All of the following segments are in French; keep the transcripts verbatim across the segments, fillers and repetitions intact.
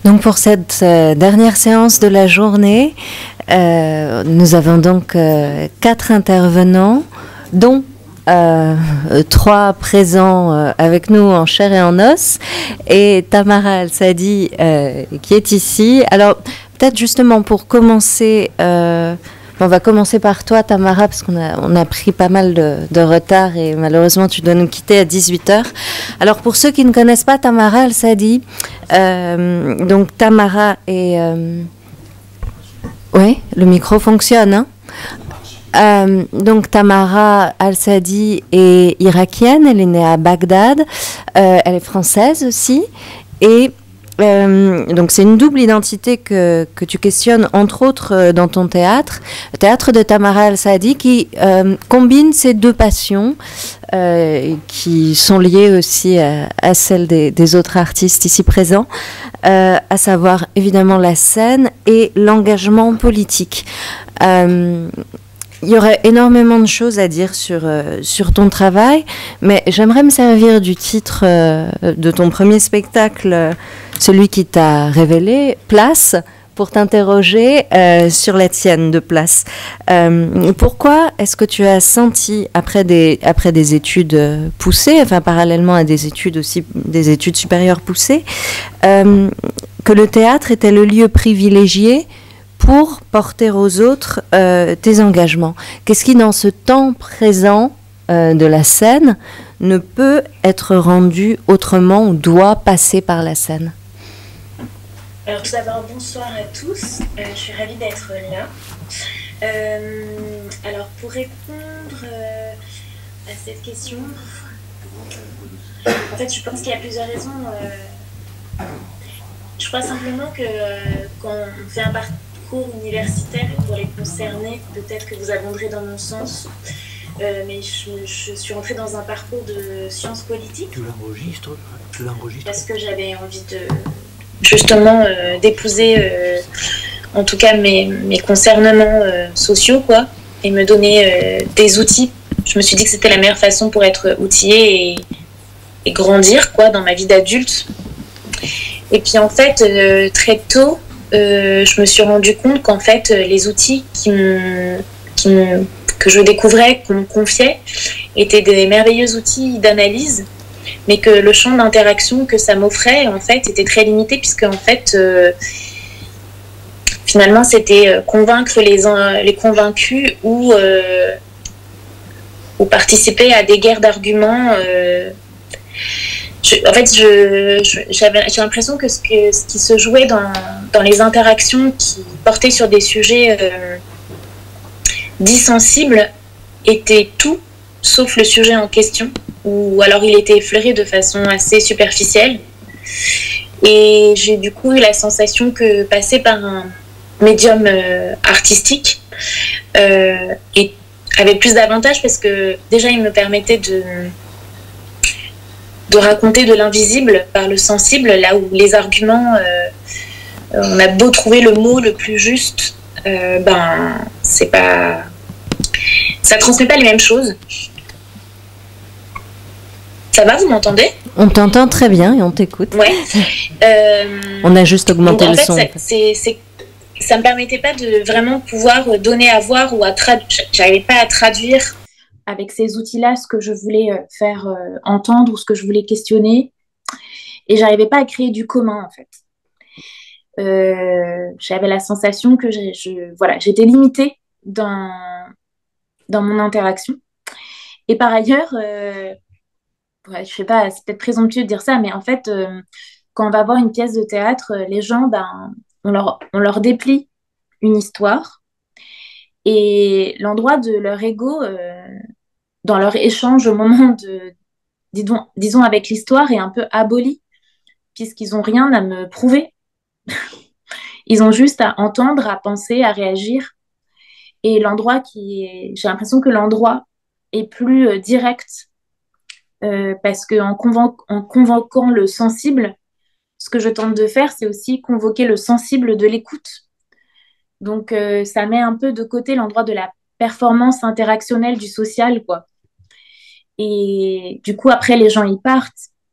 Donc pour cette euh, dernière séance de la journée, euh, nous avons donc euh, quatre intervenants, dont euh, trois présents euh, avec nous en chair et en os, et Tamara Al-Sadi euh, qui est ici. Alors peut-être justement pour commencer, euh, on va commencer par toi Tamara, parce qu'on a, on a pris pas mal de, de retard et malheureusement tu dois nous quitter à dix-huit heures. Alors pour ceux qui ne connaissent pas Tamara Al-Sadi, euh, donc Tamara est... Euh, oui, le micro fonctionne, hein. Euh, donc Tamara Al-Sadi est irakienne, elle est née à Bagdad, euh, elle est française aussi, et euh, donc c'est une double identité que, que tu questionnes entre autres euh, dans ton théâtre, le théâtre de Tamara Al-Sadi qui euh, combine ces deux passions euh, qui sont liées aussi à, à celles des, des autres artistes ici présents, euh, à savoir évidemment la scène et l'engagement politique. Euh, Il y aurait énormément de choses à dire sur, euh, sur ton travail, mais j'aimerais me servir du titre euh, de ton premier spectacle, euh, celui qui t'a révélé, Place, pour t'interroger euh, sur la tienne de Place. Euh, pourquoi est-ce que tu as senti, après des, après des études poussées, enfin parallèlement à des études aussi, des études supérieures poussées, euh, que le théâtre était le lieu privilégié pour porter aux autres euh, tes engagements? Qu'est-ce qui, dans ce temps présent euh, de la scène, ne peut être rendu autrement ou doit passer par la scène? Alors tout d'abord, bonsoir à tous. Euh, je suis ravie d'être là. Euh, alors pour répondre euh, à cette question, en fait je pense qu'il y a plusieurs raisons. Euh, je crois simplement que euh, quand on fait un parcours cours universitaire pour les concernés, peut-être que vous abonderez dans mon sens, euh, mais je, je suis rentrée dans un parcours de sciences politiques. Tu l'enregistres, tu l'enregistres parce que j'avais envie de justement euh, d'épouser euh, en tout cas mes, mes concernements euh, sociaux, quoi, et me donner euh, des outils. Je me suis dit que c'était la meilleure façon pour être outillée et, et grandir, quoi, dans ma vie d'adulte. Et puis en fait, euh, très tôt, Euh, je me suis rendu compte qu'en fait les outils qui me, qui me, que je découvrais, qu'on me confiait, étaient des merveilleux outils d'analyse, mais que le champ d'interaction que ça m'offrait en fait était très limité, puisque en fait euh, finalement c'était convaincre les, les convaincus ou, euh, ou participer à des guerres d'arguments. Euh, Je, en fait, je, je, j'avais, j'ai l'impression que ce, que ce qui se jouait dans, dans les interactions qui portaient sur des sujets euh, dits sensibles était tout sauf le sujet en question, ou alors il était effleuré de façon assez superficielle. Et j'ai du coup eu la sensation que passer par un médium euh, artistique euh, et avait plus d'avantages, parce que déjà il me permettait de de raconter de l'invisible par le sensible, là où les arguments, euh, on a beau trouver le mot le plus juste, euh, ben c'est pas, ça transmet pas les mêmes choses. Ça va, vous m'entendez? On t'entend très bien et on t'écoute. Ouais. Euh, on a juste augmenté donc, en le fait, son. Ça, c'est, c'est, ça me permettait pas de vraiment pouvoir donner à voir ou à traduire. J'arrivais pas à traduire avec ces outils-là ce que je voulais faire euh, entendre ou ce que je voulais questionner. Et j'arrivais pas à créer du commun, en fait. Euh, j'avais la sensation que je, je, voilà, j'étais limitée dans, dans mon interaction. Et par ailleurs, euh, ouais, je sais pas, c'est peut-être présomptueux de dire ça, mais en fait, euh, quand on va voir une pièce de théâtre, les gens, ben, on leur, on leur déplie une histoire. Et l'endroit de leur ego... Euh, dans leur échange au moment de, disons, disons avec l'histoire, est un peu aboli, puisqu'ils n'ont rien à me prouver. Ils ont juste à entendre, à penser, à réagir. Et l'endroit qui est... J'ai l'impression que l'endroit est plus euh, direct, euh, parce qu'en convo- en convoquant le sensible, ce que je tente de faire, c'est aussi convoquer le sensible de l'écoute. Donc, euh, ça met un peu de côté l'endroit de la performance interactionnelle du social, quoi. Et du coup, après, les gens, ils partent.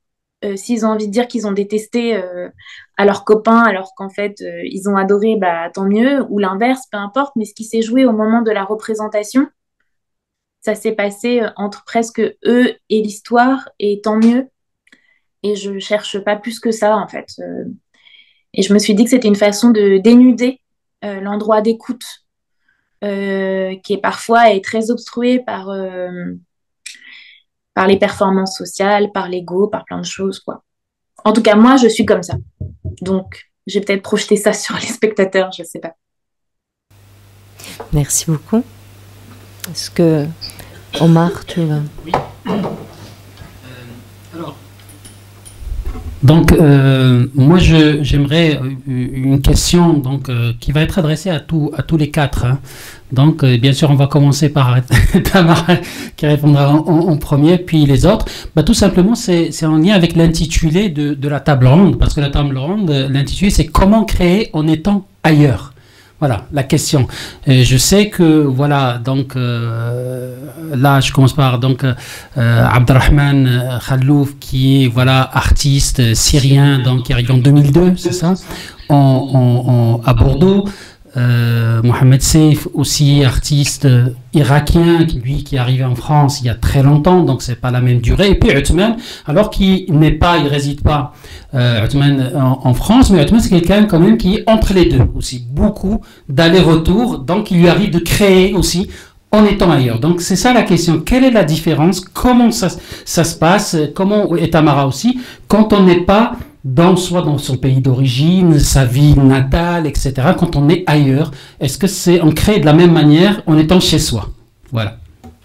Euh, s'ils ont envie de dire qu'ils ont détesté euh, à leurs copains alors qu'en fait euh, ils ont adoré, bah tant mieux, ou l'inverse, peu importe, mais ce qui s'est joué au moment de la représentation, ça s'est passé euh, entre presque eux et l'histoire, et tant mieux. Et je cherche pas plus que ça en fait. Euh, et je me suis dit que c'était une façon de dénuder euh, l'endroit d'écoute euh, qui est parfois est très obstrué par, euh, par les performances sociales, par l'ego, par plein de choses, quoi. En tout cas, moi, je suis comme ça. Donc, j'ai peut-être projeté ça sur les spectateurs, je sais pas. Merci beaucoup. Est-ce que, Omar, tu vas... Oui. Euh, alors, donc, euh, moi, je, j'aimerais une question donc, euh, qui va être adressée à, tout, à tous les quatre. Hein. Donc, euh, bien sûr, on va commencer par Tamara qui répondra en, en, en premier, puis les autres. Bah, tout simplement, c'est, c'est en lien avec l'intitulé de, de la table ronde, parce que la table ronde, l'intitulé, c'est comment créer en étant ailleurs. Voilà la question. Et je sais que voilà donc euh, là je commence par donc euh, Abdelrahman Khallouf qui est voilà artiste syrien donc qui arrive en deux mille deux, c'est ça, en, en, en, à Bordeaux. Euh, Mohamed Seif aussi artiste euh, irakien qui lui qui est arrivé en France il y a très longtemps, donc c'est pas la même durée. Et puis Othman, alors qu'il n'est pas, il réside pas euh, Othman en, en France, mais Othman c'est quelqu'un quand même qui est entre les deux aussi, beaucoup d'aller-retour, donc il lui arrive de créer aussi en étant ailleurs. Donc c'est ça la question, quelle est la différence, comment ça, ça se passe, comment, et Tamara aussi, quand on n'est pas dans, soit dans son pays d'origine, sa ville natale, et cetera. Quand on est ailleurs, est-ce que c'est on crée de la même manière en étant chez soi? Voilà.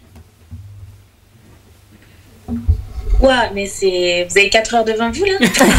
Ouais, mais c'est vous avez quatre heures devant vous là.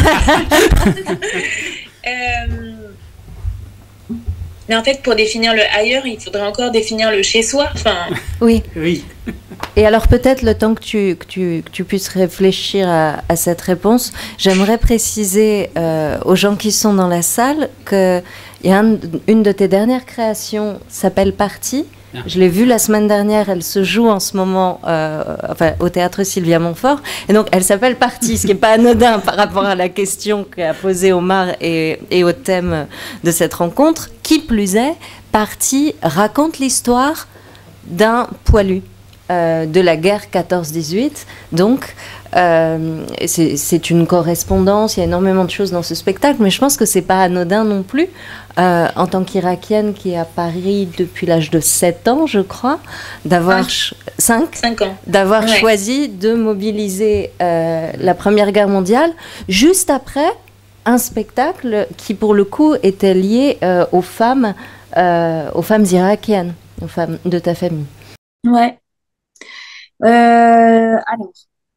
euh... Mais en fait, pour définir le ailleurs, il faudrait encore définir le chez soi. Enfin. Oui. Oui. Et alors peut-être le temps que tu, que tu, que tu puisses réfléchir à, à cette réponse, j'aimerais préciser euh, aux gens qui sont dans la salle que il y a un, une de tes dernières créations s'appelle Partie. Je l'ai vue la semaine dernière, elle se joue en ce moment euh, enfin, au théâtre Sylvia Montfort. Et donc elle s'appelle Partie, ce qui n'est pas anodin par rapport à la question qu'a posée Omar et, et au thème de cette rencontre. Qui plus est, Partie raconte l'histoire d'un poilu. Euh, de la guerre quatorze dix-huit. Donc, euh, c'est, c'est une correspondance, il y a énormément de choses dans ce spectacle, mais je pense que c'est pas anodin non plus. Euh, en tant qu'Irakienne qui est à Paris depuis l'âge de sept ans, je crois, d'avoir cinq ans, d'avoir ouais. choisi de mobiliser euh, la Première Guerre mondiale juste après un spectacle qui, pour le coup, était lié euh, aux femmes, euh, aux femmes irakiennes, aux femmes de ta famille. Ouais. Euh, alors,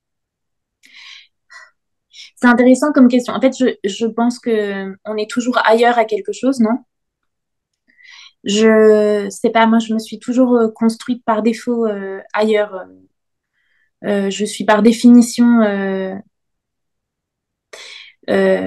c'est intéressant comme question. En fait, je, je pense que on est toujours ailleurs à quelque chose, non? Je sais pas, moi, je me suis toujours construite par défaut euh, ailleurs. Euh, je suis par définition euh, euh,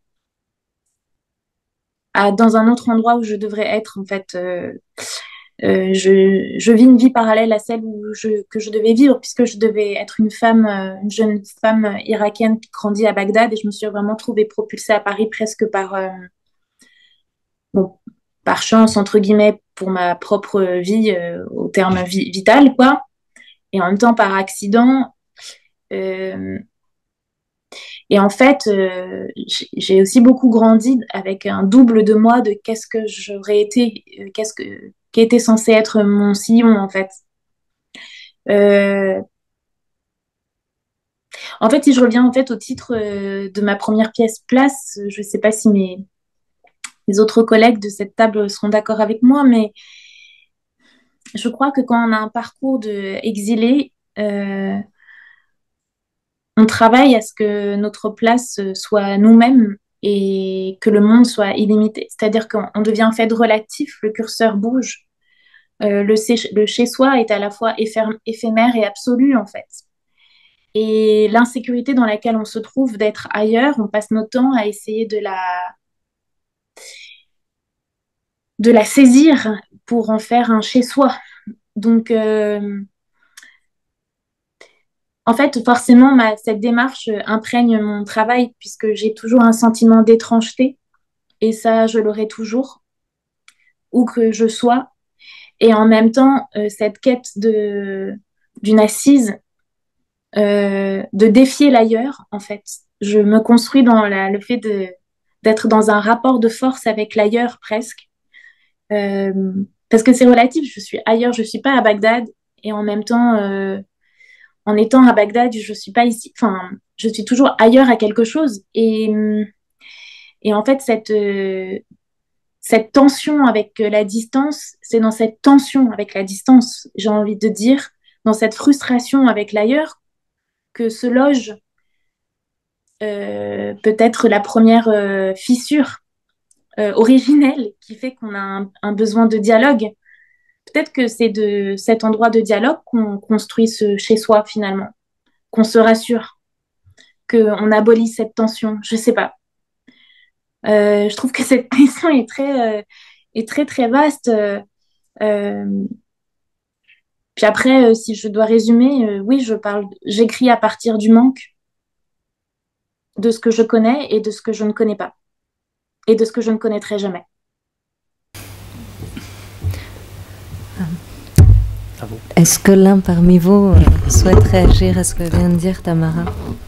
à, dans un autre endroit où je devrais être, en fait. Euh, Euh, je, je vis une vie parallèle à celle où je, que je devais vivre, puisque je devais être une femme, euh, une jeune femme irakienne qui grandit à Bagdad, et je me suis vraiment trouvée propulsée à Paris presque par, euh, bon, par chance, entre guillemets, pour ma propre vie, euh, au terme vi- vital, quoi. Et en même temps par accident. Euh, et en fait, euh, j'ai j'ai aussi beaucoup grandi avec un double de moi de qu'est-ce que j'aurais été, euh, qu'est-ce que, qui était censé être mon sillon, en fait. Euh, En fait, si je reviens en fait au titre euh, de ma première pièce Place, je ne sais pas si mes, mes autres collègues de cette table seront d'accord avec moi, mais je crois que quand on a un parcours d'exilé, euh, on travaille à ce que notre place soit nous-mêmes et que le monde soit illimité. C'est-à-dire qu'on on devient en fait relatif, le curseur bouge. Euh, le, sé- le chez-soi est à la fois éphér- éphémère et absolu, en fait. Et l'insécurité dans laquelle on se trouve d'être ailleurs, on passe notre temps à essayer de la, de la saisir pour en faire un chez-soi. Donc, euh, en fait, forcément, ma, cette démarche imprègne mon travail puisque j'ai toujours un sentiment d'étrangeté et ça, je l'aurai toujours, où que je sois. Et en même temps, euh, cette quête de, d'une assise, euh, de défier l'ailleurs, en fait. Je me construis dans la, le fait de, d'être dans un rapport de force avec l'ailleurs presque. Euh, parce que c'est relatif, je suis ailleurs, je ne suis pas à Bagdad. Et en même temps, euh, en étant à Bagdad, je ne suis pas ici. Enfin, je suis toujours ailleurs à quelque chose. Et, et en fait, cette... Euh, cette tension avec la distance, c'est dans cette tension avec la distance, j'ai envie de dire, dans cette frustration avec l'ailleurs, que se loge euh, peut-être la première euh, fissure euh, originelle qui fait qu'on a un, un besoin de dialogue. Peut-être que c'est de cet endroit de dialogue qu'on construit ce chez soi finalement, qu'on se rassure, qu'on abolit cette tension, je sais pas. Euh, je trouve que cette question est très, euh, est très, très vaste. Euh, euh, puis après, euh, si je dois résumer, euh, oui, je parle, j'écris à partir du manque, de ce que je connais et de ce que je ne connais pas, et de ce que je ne connaîtrai jamais. Est-ce que l'un parmi vous euh, souhaite réagir à ce que vient de dire Tamara ?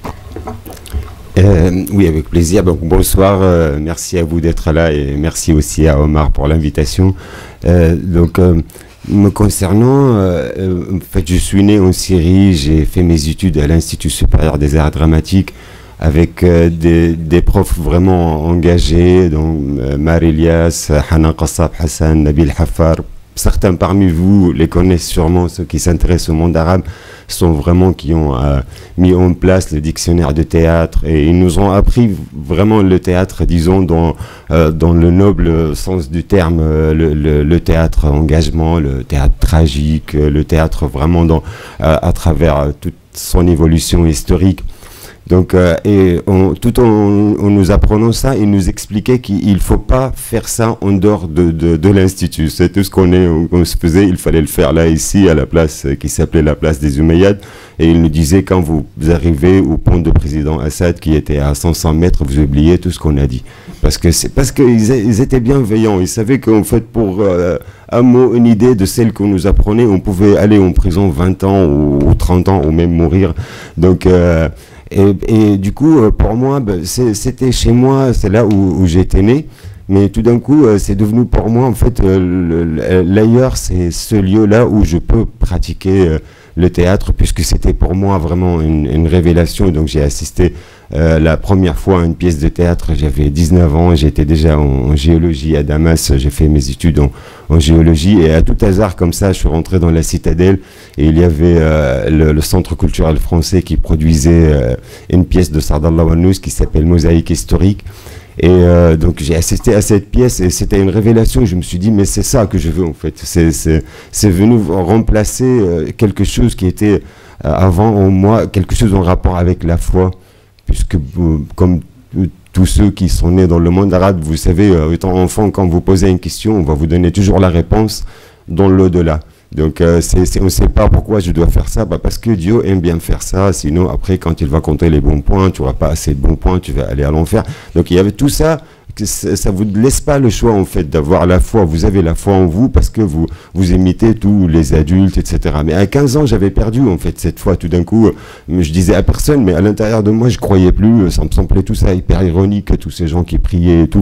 Euh, oui, avec plaisir. Donc, bonsoir, euh, merci à vous d'être là et merci aussi à Omar pour l'invitation. Euh, donc, euh, me concernant, euh, en fait, je suis né en Syrie, j'ai fait mes études à l'Institut supérieur des arts dramatiques avec euh, des, des profs vraiment engagés, donc euh, Mar Elias, Hanan Qassab Hassan, Nabil Hafar. Certains parmi vous les connaissent sûrement, ceux qui s'intéressent au monde arabe sont vraiment qui ont euh, mis en place le dictionnaire de théâtre et ils nous ont appris vraiment le théâtre, disons, dans, euh, dans le noble sens du terme, euh, le, le, le théâtre engagement, le théâtre tragique, le théâtre vraiment dans, euh, à travers euh, toute son évolution historique. Donc, euh, et on, tout en, en nous apprenant ça, il nous expliquait qu'il ne faut pas faire ça en dehors de, de, de l'Institut. C'est tout ce qu'on est, on, on se faisait, il fallait le faire là, ici, à la place euh, qui s'appelait la place des Umayyads. Et il nous disait, quand vous arrivez au pont de président Assad, qui était à cinq cents mètres, vous oubliez tout ce qu'on a dit. Parce que c'est parce qu'ils ils étaient bienveillants. Ils savaient qu'en fait, pour euh, un mot, une idée de celle qu'on nous apprenait, on pouvait aller en prison vingt ans ou, ou trente ans, ou même mourir. Donc, euh, Et, et du coup, pour moi, ben, c'était chez moi, c'est là où, où j'étais né. Mais tout d'un coup, c'est devenu pour moi, en fait, l'ailleurs, c'est ce lieu-là où je peux pratiquer le théâtre, puisque c'était pour moi vraiment une, une révélation. Donc j'ai assisté euh, la première fois à une pièce de théâtre, j'avais dix-neuf ans, j'étais déjà en, en géologie à Damas, j'ai fait mes études en, en géologie, et à tout hasard comme ça, je suis rentré dans la citadelle, et il y avait euh, le, le centre culturel français qui produisait euh, une pièce de Sardallah Wannous qui s'appelle Mosaïque historique. Et euh, donc j'ai assisté à cette pièce et c'était une révélation. Je me suis dit mais c'est ça que je veux en fait. C'est venu remplacer euh, quelque chose qui était euh, avant en moi, quelque chose en rapport avec la foi. Puisque euh, comme euh, tous ceux qui sont nés dans le monde arabe, vous savez, euh, étant enfant, quand vous posez une question, on va vous donner toujours la réponse dans l'au-delà. Donc euh, c'est, c'est, on ne sait pas pourquoi je dois faire ça, bah parce que Dieu aime bien faire ça, sinon après quand il va compter les bons points, tu n'auras pas assez de bons points, tu vas aller à l'enfer. Donc il y avait tout ça, que ça ne vous laisse pas le choix en fait d'avoir la foi, vous avez la foi en vous parce que vous, vous imitez tous les adultes, et cetera. Mais à quinze ans j'avais perdu en fait cette foi, tout d'un coup je disais à personne, mais à l'intérieur de moi je ne croyais plus, ça me semblait tout ça hyper ironique, tous ces gens qui priaient et tout,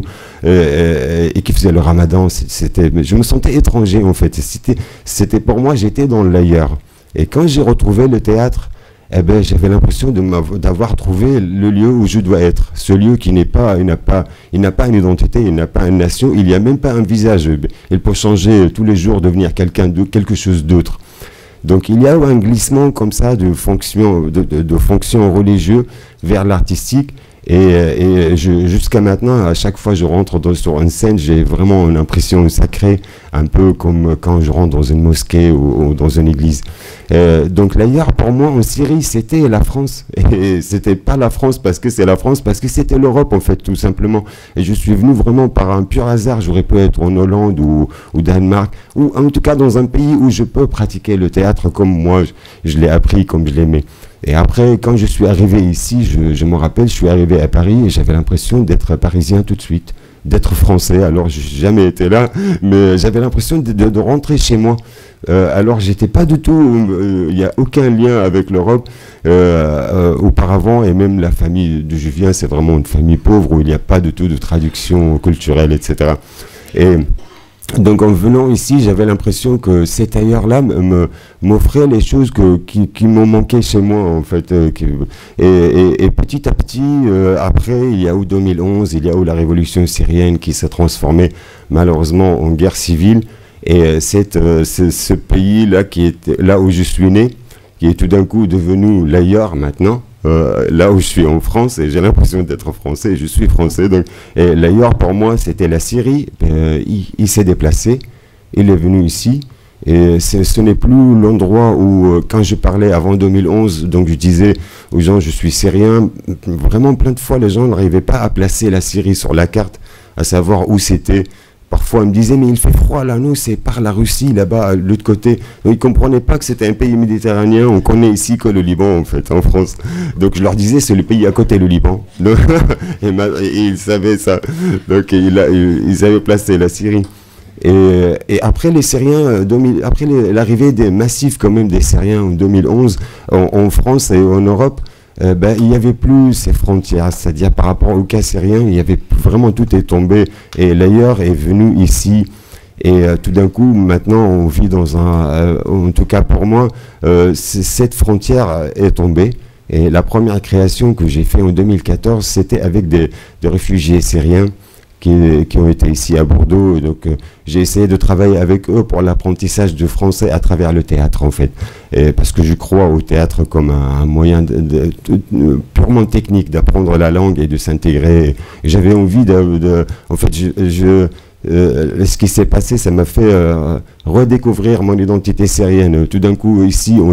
euh, et qui faisaient le ramadan, c'était, je me sentais étranger en fait, c'était, c'était pour moi, j'étais dans l'ailleurs. Et quand j'ai retrouvé le théâtre, eh ben, j'avais l'impression d'avoir trouvé le lieu où je dois être. Ce lieu qui n'est pas, il n'a pas, il n'a pas une identité, il n'a pas une nation, il n'y a même pas un visage. Il peut changer tous les jours, devenir quelqu'un de quelque chose d'autre. Donc il y a un glissement comme ça de fonction, de, de, de fonction religieux vers l'artistique. Et, et jusqu'à maintenant, à chaque fois que je rentre dans, sur une scène, j'ai vraiment une impression sacrée, un peu comme quand je rentre dans une mosquée ou, ou dans une église. Euh, donc l'ailleurs, pour moi, en Syrie, c'était la France. Et c'était pas la France parce que c'est la France, parce que c'était l'Europe, en fait, tout simplement. Et je suis venu vraiment par un pur hasard. J'aurais pu être en Hollande ou au Danemark, ou en tout cas dans un pays où je peux pratiquer le théâtre comme moi, je, je l'ai appris, comme je l'aimais. Et après, quand je suis arrivé ici, je, je me rappelle, je suis arrivé à Paris et j'avais l'impression d'être parisien tout de suite, d'être français. Alors, je n'ai jamais été là, mais j'avais l'impression de, de, de rentrer chez moi. Euh, alors, j'étais pas du tout, il n'y a aucun lien avec l'Europe euh, euh, auparavant, et même la famille d'où je viens, c'est vraiment une famille pauvre où il n'y a pas du tout de traduction culturelle, et cetera. Et donc, en venant ici, j'avais l'impression que cet ailleurs-là m'offrait les choses que, qui, qui m'ont manqué chez moi, en fait. Euh, qui, et, et, et petit à petit, euh, après, il y a eu deux mille onze, il y a eu la révolution syrienne qui s'est transformée, malheureusement, en guerre civile. Et euh, cette, euh, ce, ce pays-là, qui est là où je suis né, qui est tout d'un coup devenu l'ailleurs maintenant, Euh, là où je suis en France, et j'ai l'impression d'être français, je suis français, donc, et l'ailleurs pour moi c'était la Syrie. Euh, il il s'est déplacé, il est venu ici, et ce n'est plus l'endroit où, euh, quand je parlais avant deux mille onze, donc je disais aux gens je suis syrien, vraiment plein de fois les gens n'arrivaient pas à placer la Syrie sur la carte, à savoir où c'était. Parfois, ils me disaient, mais il fait froid là, nous, c'est par la Russie, là-bas, de l'autre côté. Donc, ils ne comprenaient pas que c'était un pays méditerranéen. On connaît ici que le Liban, en fait, en France. Donc, je leur disais, c'est le pays à côté, le Liban. Donc, et, ma, et ils savaient ça. Donc, il a, ils avaient placé la Syrie. Et, et après, les Syriens, deux mille, après l'arrivée des massifs, quand même, des Syriens en deux mille onze, en, en France et en Europe, Euh, ben, il n'y avait plus ces frontières, c'est-à-dire par rapport au cas syrien, il y avait vraiment, tout est tombé, et l'ailleurs est venu ici, et euh, tout d'un coup, maintenant, on vit dans un, euh, en tout cas pour moi, euh, cette frontière est tombée, et la première création que j'ai fait en deux mille quatorze, c'était avec des, des réfugiés syriens qui, qui ont été ici à Bordeaux, donc euh, j'ai essayé de travailler avec eux pour l'apprentissage du français à travers le théâtre, en fait. Et parce que je crois au théâtre comme un, un moyen de, de, de, de, purement technique d'apprendre la langue et de s'intégrer. J'avais envie de, de... En fait, je... je Euh, ce qui s'est passé, ça m'a fait euh, redécouvrir mon identité syrienne. Tout d'un coup, ici, on,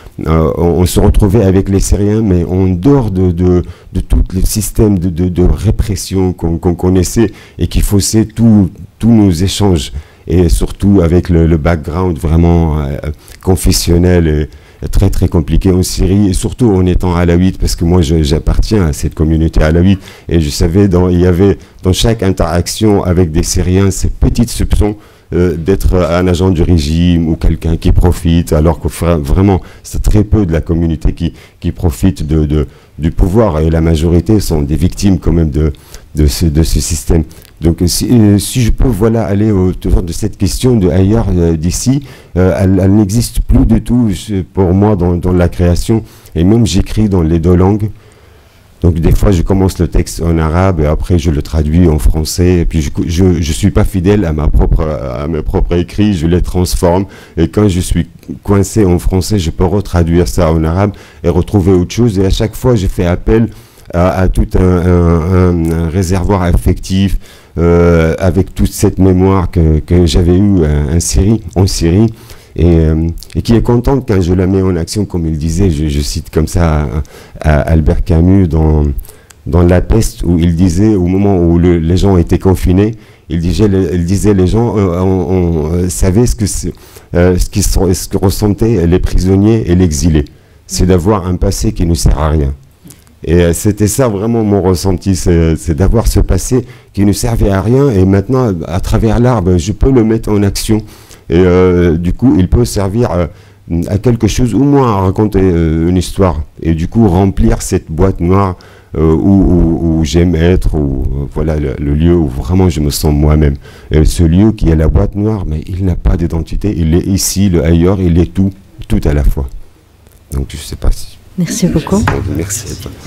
euh, on se retrouvait avec les Syriens, mais en dehors de, de, de tout le système de, de, de répression qu'on qu'on connaissait et qui faussait tous nos échanges, et surtout avec le, le background vraiment euh, confessionnel et très très compliqué en Syrie, et surtout en étant alaouite, parce que moi j'appartiens à cette communauté alaouite, et je savais, dans, il y avait dans chaque interaction avec des Syriens ces petites soupçons euh, d'être un agent du régime ou quelqu'un qui profite, alors que vraiment c'est très peu de la communauté qui, qui profite de, de, du pouvoir, et la majorité sont des victimes quand même de, de, ce, de ce système. Donc si, euh, si je peux voilà, aller autour de cette question de ailleurs euh, d'ici, euh, elle, elle n'existe plus du tout pour moi dans, dans la création, et même j'écris dans les deux langues. Donc des fois je commence le texte en arabe et après je le traduis en français, et puis je ne suis pas fidèle à, ma propre, à mes propres écrits, je les transforme, et quand je suis coincé en français, je peux retraduire ça en arabe et retrouver autre chose, et à chaque fois je fais appel à, à tout un, un, un, un réservoir affectif, Euh, avec toute cette mémoire que, que j'avais eue en Syrie, en Syrie et, euh, et qui est contente quand je la mets en action, comme il disait, je, je cite comme ça à, à Albert Camus dans, dans La Peste, où il disait, au moment où le, les gens étaient confinés, il disait, il disait les gens euh, on, on, euh, savaient ce que, euh, ce, qui, ce que ressentaient les prisonniers et l'exilé, c'est d'avoir un passé qui ne sert à rien. Et euh, c'était ça vraiment mon ressenti, c'est d'avoir ce passé qui ne servait à rien, et maintenant, à travers l'arbre, je peux le mettre en action. Et euh, du coup, il peut servir euh, à quelque chose, au moins à raconter euh, une histoire. Et du coup, remplir cette boîte noire euh, où, où, où j'aime être, où, euh, voilà, le, le lieu où vraiment je me sens moi-même. Et ce lieu qui est la boîte noire, mais il n'a pas d'identité, il est ici, le ailleurs, il est tout, tout à la fois. Donc je ne sais pas si... Merci beaucoup. Merci à toi.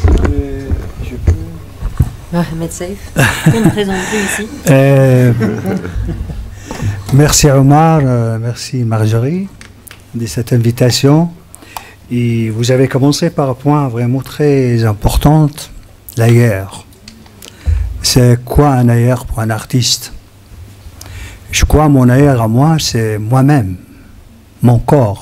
Je peux... Mohamed Saïf, on me présente plus ici. Euh, merci Omar, euh, merci Marjorie de cette invitation. Et vous avez commencé par un point vraiment très important, l'ailleurs. C'est quoi un ailleurs pour un artiste? Je crois mon ailleurs à moi, c'est moi-même, mon corps,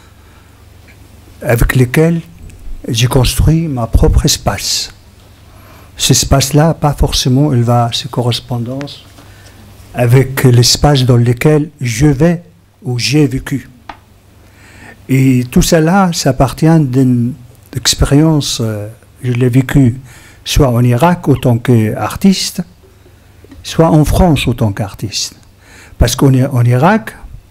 avec lequel j'ai construit ma propre espace. Cet espace-là, pas forcément, il va se correspondance avec l'espace dans lequel je vais ou j'ai vécu. Et tout cela, ça appartient d'une d'expérience, euh, je l'ai vécu soit en Irak autant qu'artiste, soit en France autant qu'artiste. Parce qu'en en Irak,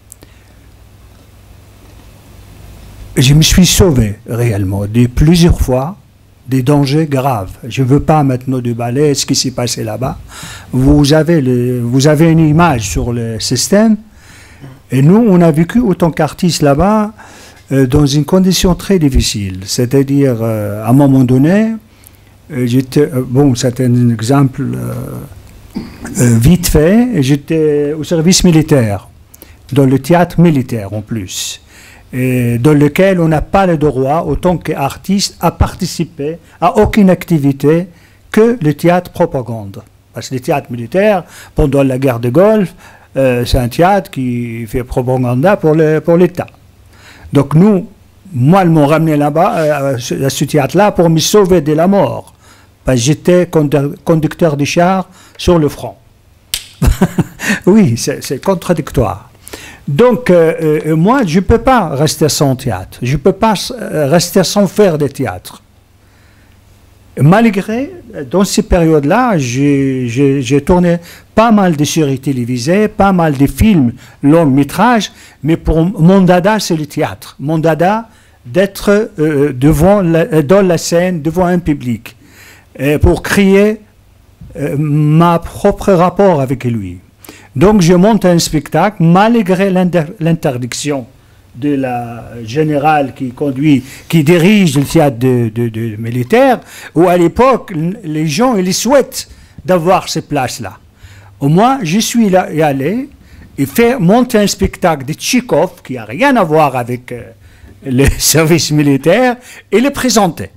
je me suis sauvé réellement de plusieurs fois des dangers graves. Je ne veux pas maintenant déballer ce qui s'est passé là-bas. Vous avez, le, vous avez une image sur le système. Et nous, on a vécu autant qu'artistes là-bas euh, dans une condition très difficile. C'est-à-dire, euh, à un moment donné, euh, j'étais, euh, bon, c'est un exemple euh, euh, vite fait, j'étais au service militaire, dans le théâtre militaire en plus, et dans lequel on n'a pas le droit, autant qu'artiste, à participer à aucune activité que le théâtre propagande. Parce que le théâtre militaire, pendant la guerre de Golfe, euh, c'est un théâtre qui fait propagande pour le, pour l'État. Donc nous, moi, ils m'ont ramené là-bas, euh, à ce théâtre-là, pour me sauver de la mort. Parce que j'étais conducteur de char sur le front. Oui, c'est contradictoire. Donc, euh, euh, moi, je ne peux pas rester sans théâtre. Je ne peux pas euh, rester sans faire des théâtres. Malgré, dans ces périodes-là, j'ai tourné pas mal de séries télévisées, pas mal de films, longs métrages, mais pour mon dada, c'est le théâtre. Mon dada, d'être euh, devant la, dans la scène, devant un public, et pour créer euh, ma propre rapport avec lui. Donc je monte un spectacle, malgré l'interdiction de la générale qui conduit, qui dirige le théâtre de, de, de militaire, où à l'époque, les gens, ils souhaitent d'avoir ces places-là. Au moins, je suis là et allé et faire monter un spectacle de Tchekhov, qui n'a rien à voir avec euh, le service militaire, et le présenter.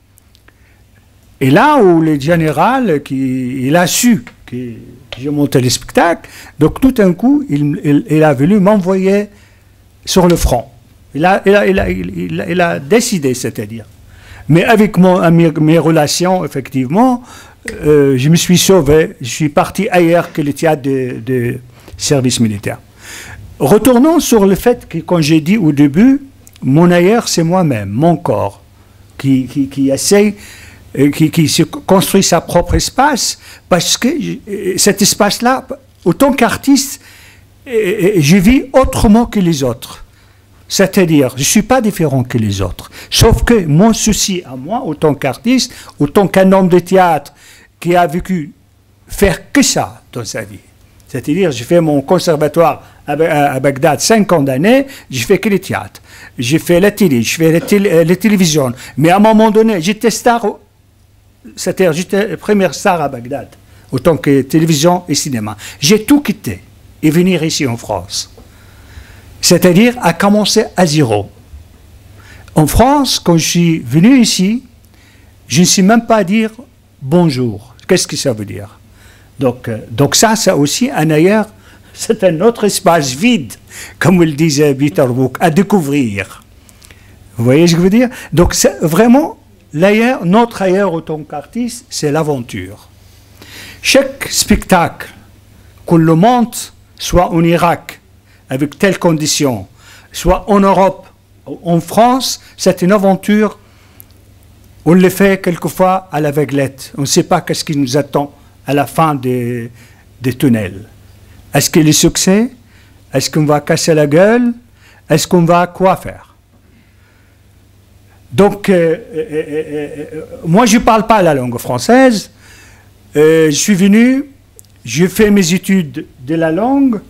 Et là où le général, qui, il a su que j'ai monté le spectacle, donc tout d'un coup, il, il, il a voulu m'envoyer sur le front. Il a, il a, il a, il a, il a décidé, c'est-à-dire. Mais avec mon, mes, mes relations, effectivement, euh, je me suis sauvé. Je suis parti ailleurs que le théâtre de, de service militaire. Retournons sur le fait que, quand j'ai dit au début, mon ailleurs, c'est moi-même, mon corps, qui, qui, qui essaye, euh, qui, qui se construit sa propre espace, parce que euh, cet espace-là, autant qu'artiste, je vis autrement que les autres. C'est-à-dire, je ne suis pas différent que les autres. Sauf que mon souci à moi, autant qu'artiste, autant qu'un homme de théâtre qui a vécu faire que ça dans sa vie. C'est-à-dire, j'ai fait mon conservatoire à, à, à Bagdad cinq ans d'années, je fais que le théâtre. J'ai fait la télé, je fais la, télé, la télévision. Mais à un moment donné, j'étais star, c'est-à-dire, j'étais première star à Bagdad, autant que télévision et cinéma. J'ai tout quitté et venir ici en France. C'est-à-dire à commencer à zéro. En France, quand je suis venu ici, je ne sais même pas dire bonjour. Qu'est-ce que ça veut dire? Donc, euh, donc ça, c'est aussi un ailleurs, c'est un autre espace vide, comme le disait Peter Brook, à découvrir. Vous voyez ce que je veux dire? Donc c'est vraiment l'ailleurs, notre ailleurs autant qu'artiste, c'est l'aventure. Chaque spectacle qu'on le monte, soit en Irak, avec telles conditions, soit en Europe, en France, c'est une aventure. On le fait quelquefois à l'aveuglette. On ne sait pas qu'est-ce qui nous attend à la fin des, des tunnels. Est-ce qu'il y a le succès? Est-ce qu'on va casser la gueule? Est-ce qu'on va quoi faire? Donc, euh, euh, euh, euh, moi, je ne parle pas la langue française. Euh, je suis venu, j'ai fait mes études de la langue.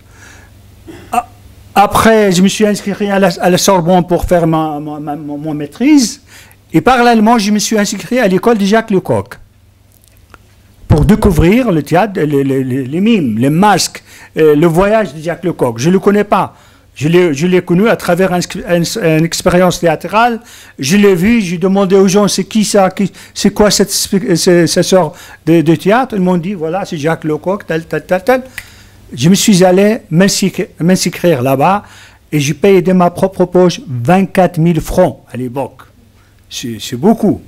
Après, je me suis inscrit à la, à la Sorbonne pour faire ma, ma, ma, mon maîtrise. Et parallèlement, je me suis inscrit à l'école de Jacques Lecoq pour découvrir le théâtre, les, les, les mimes, les masques, euh, le voyage de Jacques Lecoq. Je ne le connais pas. Je l'ai connu à travers un, un, une expérience théâtrale. Je l'ai vu, j'ai demandé aux gens c'est qui ça, c'est quoi cette, cette, cette sorte de, de théâtre. Ils m'ont dit voilà, c'est Jacques Lecoq, tel, tel, tel, tel. Je me suis allé m'inscrire là-bas et j'ai payé de ma propre poche vingt-quatre mille francs à l'époque. C'est beaucoup.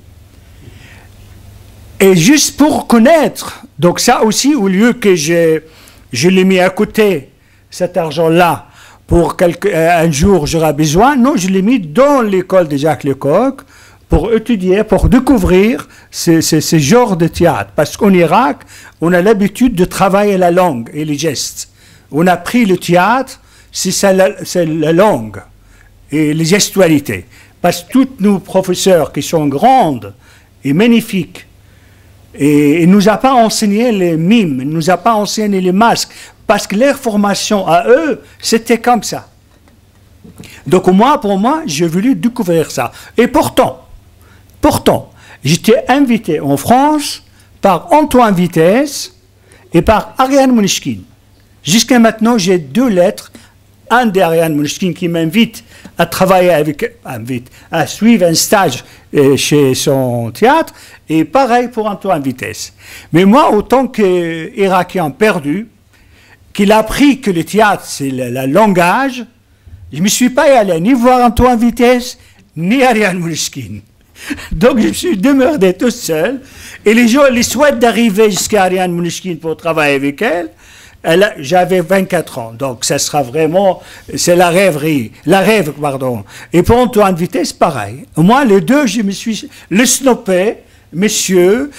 Et juste pour connaître, donc ça aussi, au lieu que je, je l'ai mis à côté, cet argent-là, pour quelque, un jour j'aurai besoin, non, je l'ai mis dans l'école de Jacques Lecoq pour étudier, pour découvrir ce, ce, ce genre de théâtre. Parce qu'en Irak, on a l'habitude de travailler la langue et les gestes. On a pris le théâtre, c'est la, la langue et les gestualités. Parce que tous nos professeurs qui sont grandes et magnifiques, et il ne nous a pas enseigné les mimes, il ne nous a pas enseigné les masques, parce que leur formation à eux, c'était comme ça. Donc moi, pour moi, j'ai voulu découvrir ça. Et pourtant, pourtant, j'étais invité en France par Antoine Vitesse et par Ariane Mnouchkine. Jusqu'à maintenant, j'ai deux lettres. Un d'Ariane Mnouchkine qui m'invite à travailler avec, invite, à suivre un stage euh, chez son théâtre, et pareil pour Antoine Vitesse. Mais moi, autant qu'Irakien perdu, qu'il a appris que le théâtre, c'est le, le langage, je ne me suis pas allé ni voir Antoine Vitesse, ni Ariane Mnouchkine. Donc je me suis demeuré tout seul, et les gens, ils souhaitent d'arriver jusqu'à Ariane Mnouchkine pour travailler avec elle. J'avais vingt-quatre ans, donc ça sera vraiment, c'est la rêverie, la rêve, pardon. Et pour Antoine Vitesse, pareil. Moi, les deux, je me suis, le snopé, monsieur.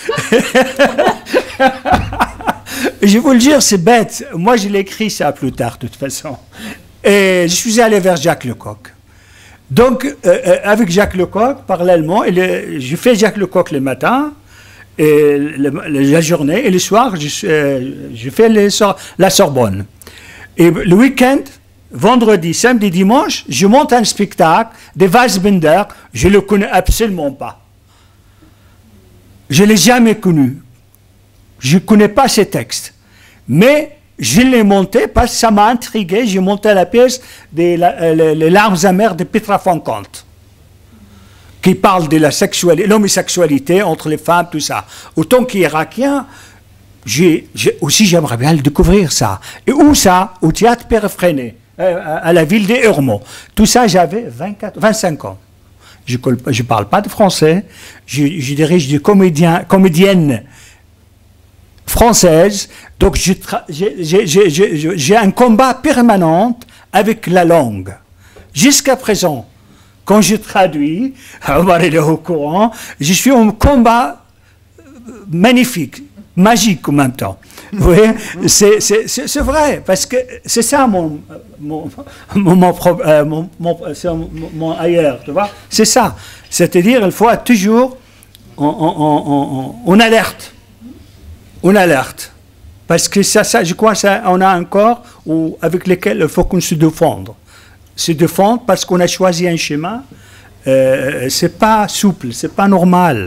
Je vais vous le dire, c'est bête. Moi, je l'ai écrit ça plus tard, de toute façon. Et je suis allé vers Jacques Lecoq. Donc, euh, avec Jacques Lecoq, parallèlement, je fais Jacques Lecoq le matin, et le, la journée, et le soir, je, euh, je fais les, la Sorbonne. Et le week-end, vendredi, samedi, dimanche, je monte un spectacle de Fassbinder, je ne le connais absolument pas. Je ne l'ai jamais connu. Je ne connais pas ces textes. Mais je l'ai monté parce que ça m'a intrigué. J'ai monté la pièce des la, les, les larmes amères de Petra von Kant, qui parle de la sexualité, l'homosexualité entre les femmes, tout ça. Autant qu'Irakien, j'ai, j'ai, aussi j'aimerais bien le découvrir ça. Et où ça? Au théâtre Père-Freinet, euh, à la ville des Huremont. Tout ça, j'avais vingt-quatre, vingt-cinq ans. Je ne parle pas de français, je, je dirige des comédiens, comédiennes françaises, donc j'ai un combat permanent avec la langue. Jusqu'à présent, quand je traduis, Omar est au courant, je suis en combat magnifique, magique en même temps. Vous voyez, c'est vrai, parce que c'est ça mon, mon, mon, mon, mon, mon, mon ailleurs, tu vois, c'est ça. C'est-à-dire, il faut être toujours en, en, en, en alerte, en alerte, parce que ça, ça je crois, ça, on a un corps où, avec lequel il faut qu'on se défende. Se défendre parce qu'on a choisi un schéma, euh, c'est pas souple, c'est pas normal.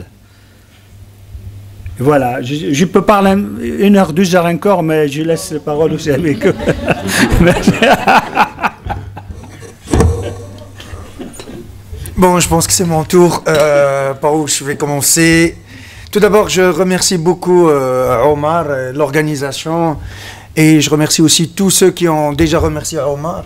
Voilà, je, je peux parler une heure, deux heures encore, mais je laisse la parole aussi avec eux. Bon, je pense que c'est mon tour. Euh, par où je vais commencer? Tout d'abord, je remercie beaucoup euh, Omar, euh, l'organisation, et je remercie aussi tous ceux qui ont déjà remercié Omar.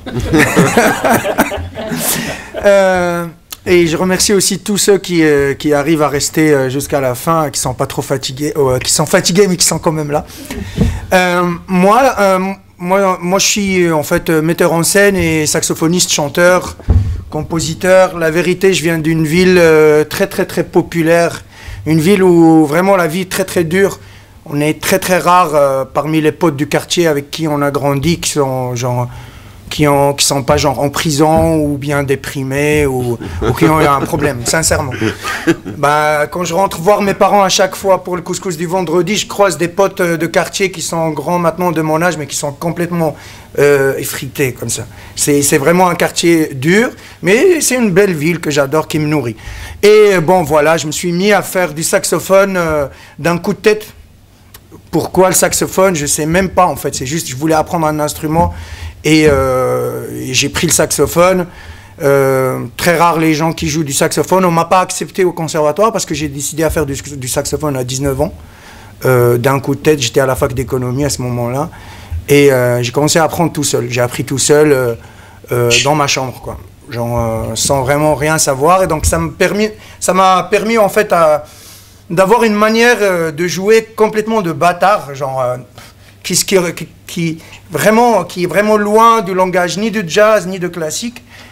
euh, Et je remercie aussi tous ceux qui, euh, qui arrivent à rester euh, jusqu'à la fin, qui sont pas trop fatigués, euh, qui sont fatigués mais qui sont quand même là. Euh, moi, euh, moi, moi, je suis en fait metteur en scène et saxophoniste, chanteur, compositeur. La vérité, je viens d'une ville euh, très très très populaire, une ville où vraiment la vie est très très dure. On est très très rare euh, parmi les potes du quartier avec qui on a grandi, qui sont genre qui ont qui sont pas genre en prison ou bien déprimés ou, ou qui ont eu un problème, sincèrement. Bah, quand je rentre voir mes parents à chaque fois pour le couscous du vendredi, je croise des potes de quartier qui sont grands maintenant de mon âge, mais qui sont complètement euh, effrités comme ça. C'est c'est vraiment un quartier dur, mais c'est une belle ville que j'adore, qui me nourrit. Et bon, voilà, je me suis mis à faire du saxophone euh, d'un coup de tête. Pourquoi le saxophone? Je sais même pas en fait, c'est juste je voulais apprendre un instrument. Et, euh, et j'ai pris le saxophone. Euh, très rare les gens qui jouent du saxophone. On m'a pas accepté au conservatoire parce que j'ai décidé à faire du, du saxophone à dix-neuf ans. Euh, D'un coup de tête, j'étais à la fac d'économie à ce moment-là. Et euh, j'ai commencé à apprendre tout seul. J'ai appris tout seul euh, euh, dans ma chambre, quoi. Genre, euh, sans vraiment rien savoir. Et donc ça m'a permis, ça m'a permis en fait d'avoir une manière euh, de jouer complètement de bâtard. Genre... Euh, Qui, qui, qui, vraiment, qui est vraiment loin du langage ni de jazz ni de classique,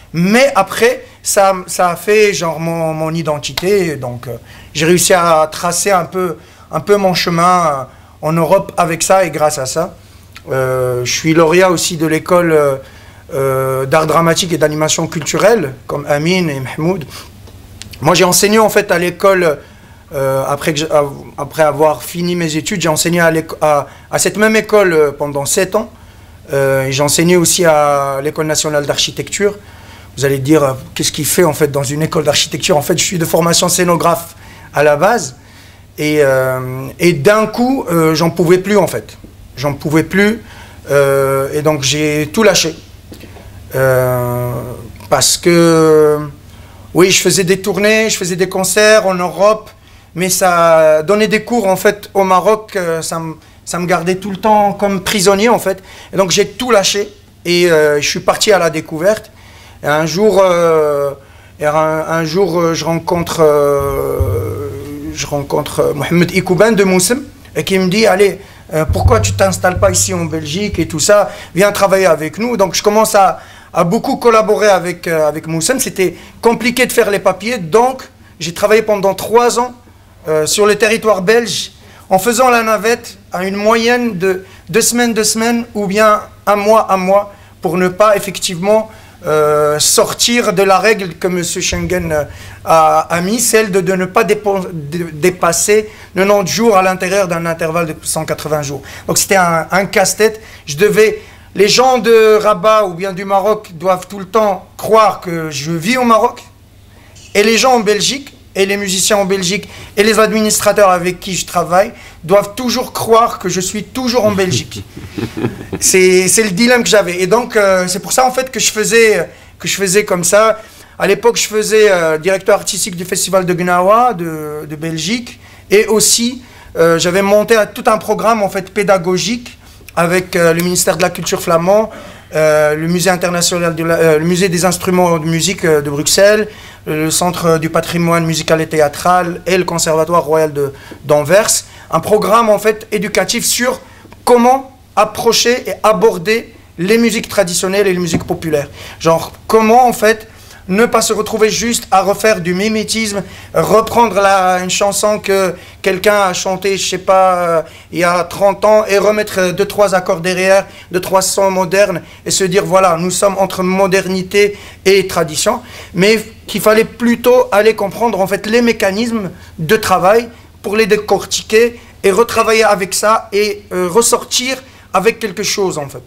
Mais après, ça, ça a fait genre mon, mon identité. Donc, euh, j'ai réussi à tracer un peu, un peu mon chemin euh, en Europe avec ça et grâce à ça. Euh, je suis lauréat aussi de l'école euh, euh, d'art dramatique et d'animation culturelle, comme Amine et Mahmoud. Moi, j'ai enseigné en fait à l'école, euh, après, que après avoir fini mes études, j'ai enseigné à, à, à cette même école pendant sept ans. Euh, j'ai enseigné aussi à l'École nationale d'architecture. Vous allez dire, euh, qu'est-ce qu'il fait en fait dans une école d'architecture? En fait, je suis de formation scénographe à la base. Et, euh, et d'un coup, euh, j'en pouvais plus en fait. J'en pouvais plus. Euh, et donc, j'ai tout lâché. Euh, parce que, oui, je faisais des tournées, je faisais des concerts en Europe. Mais ça donnait des cours en fait au Maroc. Euh, ça me... Ça me gardait tout le temps comme prisonnier, en fait. Et donc, j'ai tout lâché. Et euh, je suis parti à la découverte. Et un jour, euh, et un, un jour euh, je rencontre, euh, je rencontre Mohamed Ikouben de Moussem, et qui me dit, allez, euh, pourquoi tu ne t'installes pas ici en Belgique et tout ça? Viens travailler avec nous. Donc, je commence à, à beaucoup collaborer avec, euh, avec Moussem. C'était compliqué de faire les papiers. Donc, j'ai travaillé pendant trois ans euh, sur le territoire belge, en faisant la navette à une moyenne de deux semaines, deux semaines, ou bien un mois, un mois, pour ne pas effectivement euh, sortir de la règle que M. Schengen a, a mis, celle de, de ne pas dépo, de, dépasser quatre-vingt-dix jours à l'intérieur d'un intervalle de cent quatre-vingts jours. Donc c'était un, un casse-tête. Je devais, les gens de Rabat ou bien du Maroc doivent tout le temps croire que je vis au Maroc, et les gens en Belgique, et les musiciens en Belgique et les administrateurs avec qui je travaille doivent toujours croire que je suis toujours en Belgique. C'est le dilemme que j'avais. Et donc, euh, c'est pour ça, en fait, que je faisais, que je faisais comme ça. À l'époque, je faisais euh, directeur artistique du Festival de Gnawa de, de Belgique. Et aussi, euh, j'avais monté à tout un programme, en fait, pédagogique avec euh, le ministère de la Culture flamand, euh, le musée international, de la, euh, le musée des instruments de musique euh, de Bruxelles, le Centre du patrimoine musical et théâtral et le Conservatoire royal d'Anvers. Un programme en fait éducatif sur comment approcher et aborder les musiques traditionnelles et les musiques populaires. Genre comment en fait ne pas se retrouver juste à refaire du mimétisme, reprendre la, une chanson que quelqu'un a chantée, je sais pas, euh, il y a trente ans, et remettre deux, trois accords derrière, deux, trois sons modernes, et se dire, voilà, nous sommes entre modernité et tradition, mais qu'il fallait plutôt aller comprendre, en fait, les mécanismes de travail pour les décortiquer et retravailler avec ça et euh, ressortir avec quelque chose, en fait.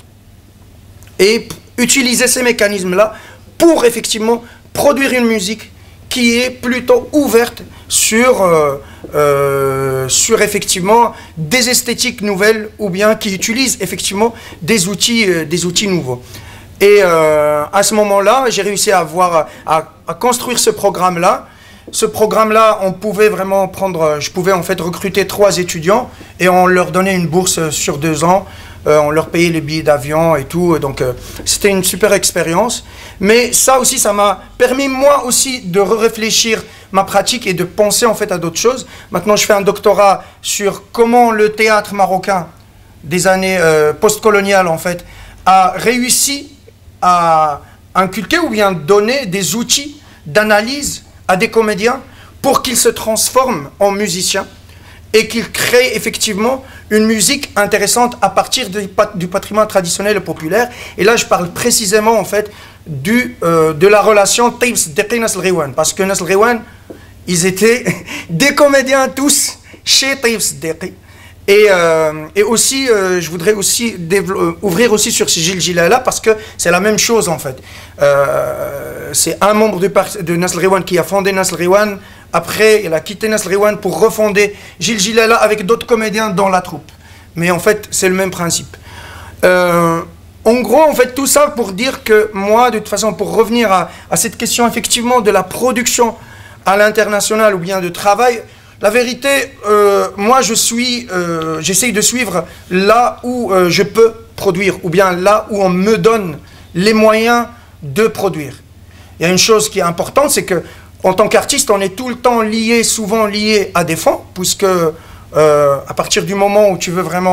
Et utiliser ces mécanismes-là pour effectivement produire une musique qui est plutôt ouverte sur, euh, euh, sur effectivement des esthétiques nouvelles ou bien qui utilise effectivement des outils, euh, des outils nouveaux. Et euh, à ce moment-là, j'ai réussi à, avoir, à, à construire ce programme-là. Ce programme-là, on pouvait vraiment prendre, je pouvais en fait recruter trois étudiants et on leur donnait une bourse sur deux ans. Euh, on leur payait les billets d'avion et tout, donc euh, c'était une super expérience. Mais ça aussi, ça m'a permis moi aussi de réfléchir ma pratique et de penser en fait à d'autres choses. Maintenant, je fais un doctorat sur comment le théâtre marocain des années euh, postcoloniales en fait a réussi à inculquer ou bien donner des outils d'analyse à des comédiens pour qu'ils se transforment en musiciens et qu'ils créent effectivement une musique intéressante à partir du, du patrimoine traditionnel et populaire. Et là, je parle précisément, en fait, du, euh, de la relation Taïb Siddiqi Nasl Riwan. Parce que Nasl Riwan, ils étaient des comédiens tous chez Taïb Siddiqi. Et, euh, et aussi, euh, je voudrais aussi ouvrir aussi sur Gilles Gilala parce que c'est la même chose, en fait. Euh, c'est un membre de, de Nasl Riwan qui a fondé Nasl Riwan. Après, il a quitté Nasl Riwan pour refonder Gilles Gilala avec d'autres comédiens dans la troupe. Mais en fait, c'est le même principe. Euh, en gros, en fait, tout ça pour dire que moi, de toute façon, pour revenir à, à cette question, effectivement, de la production à l'international ou bien de travail, la vérité, euh, moi, je suis, euh, j'essaye de suivre là où euh, je peux produire ou bien là où on me donne les moyens de produire. Il y a une chose qui est importante, c'est que en tant qu'artiste, on est tout le temps lié, souvent lié à des fonds, puisque euh, à partir du moment où tu veux vraiment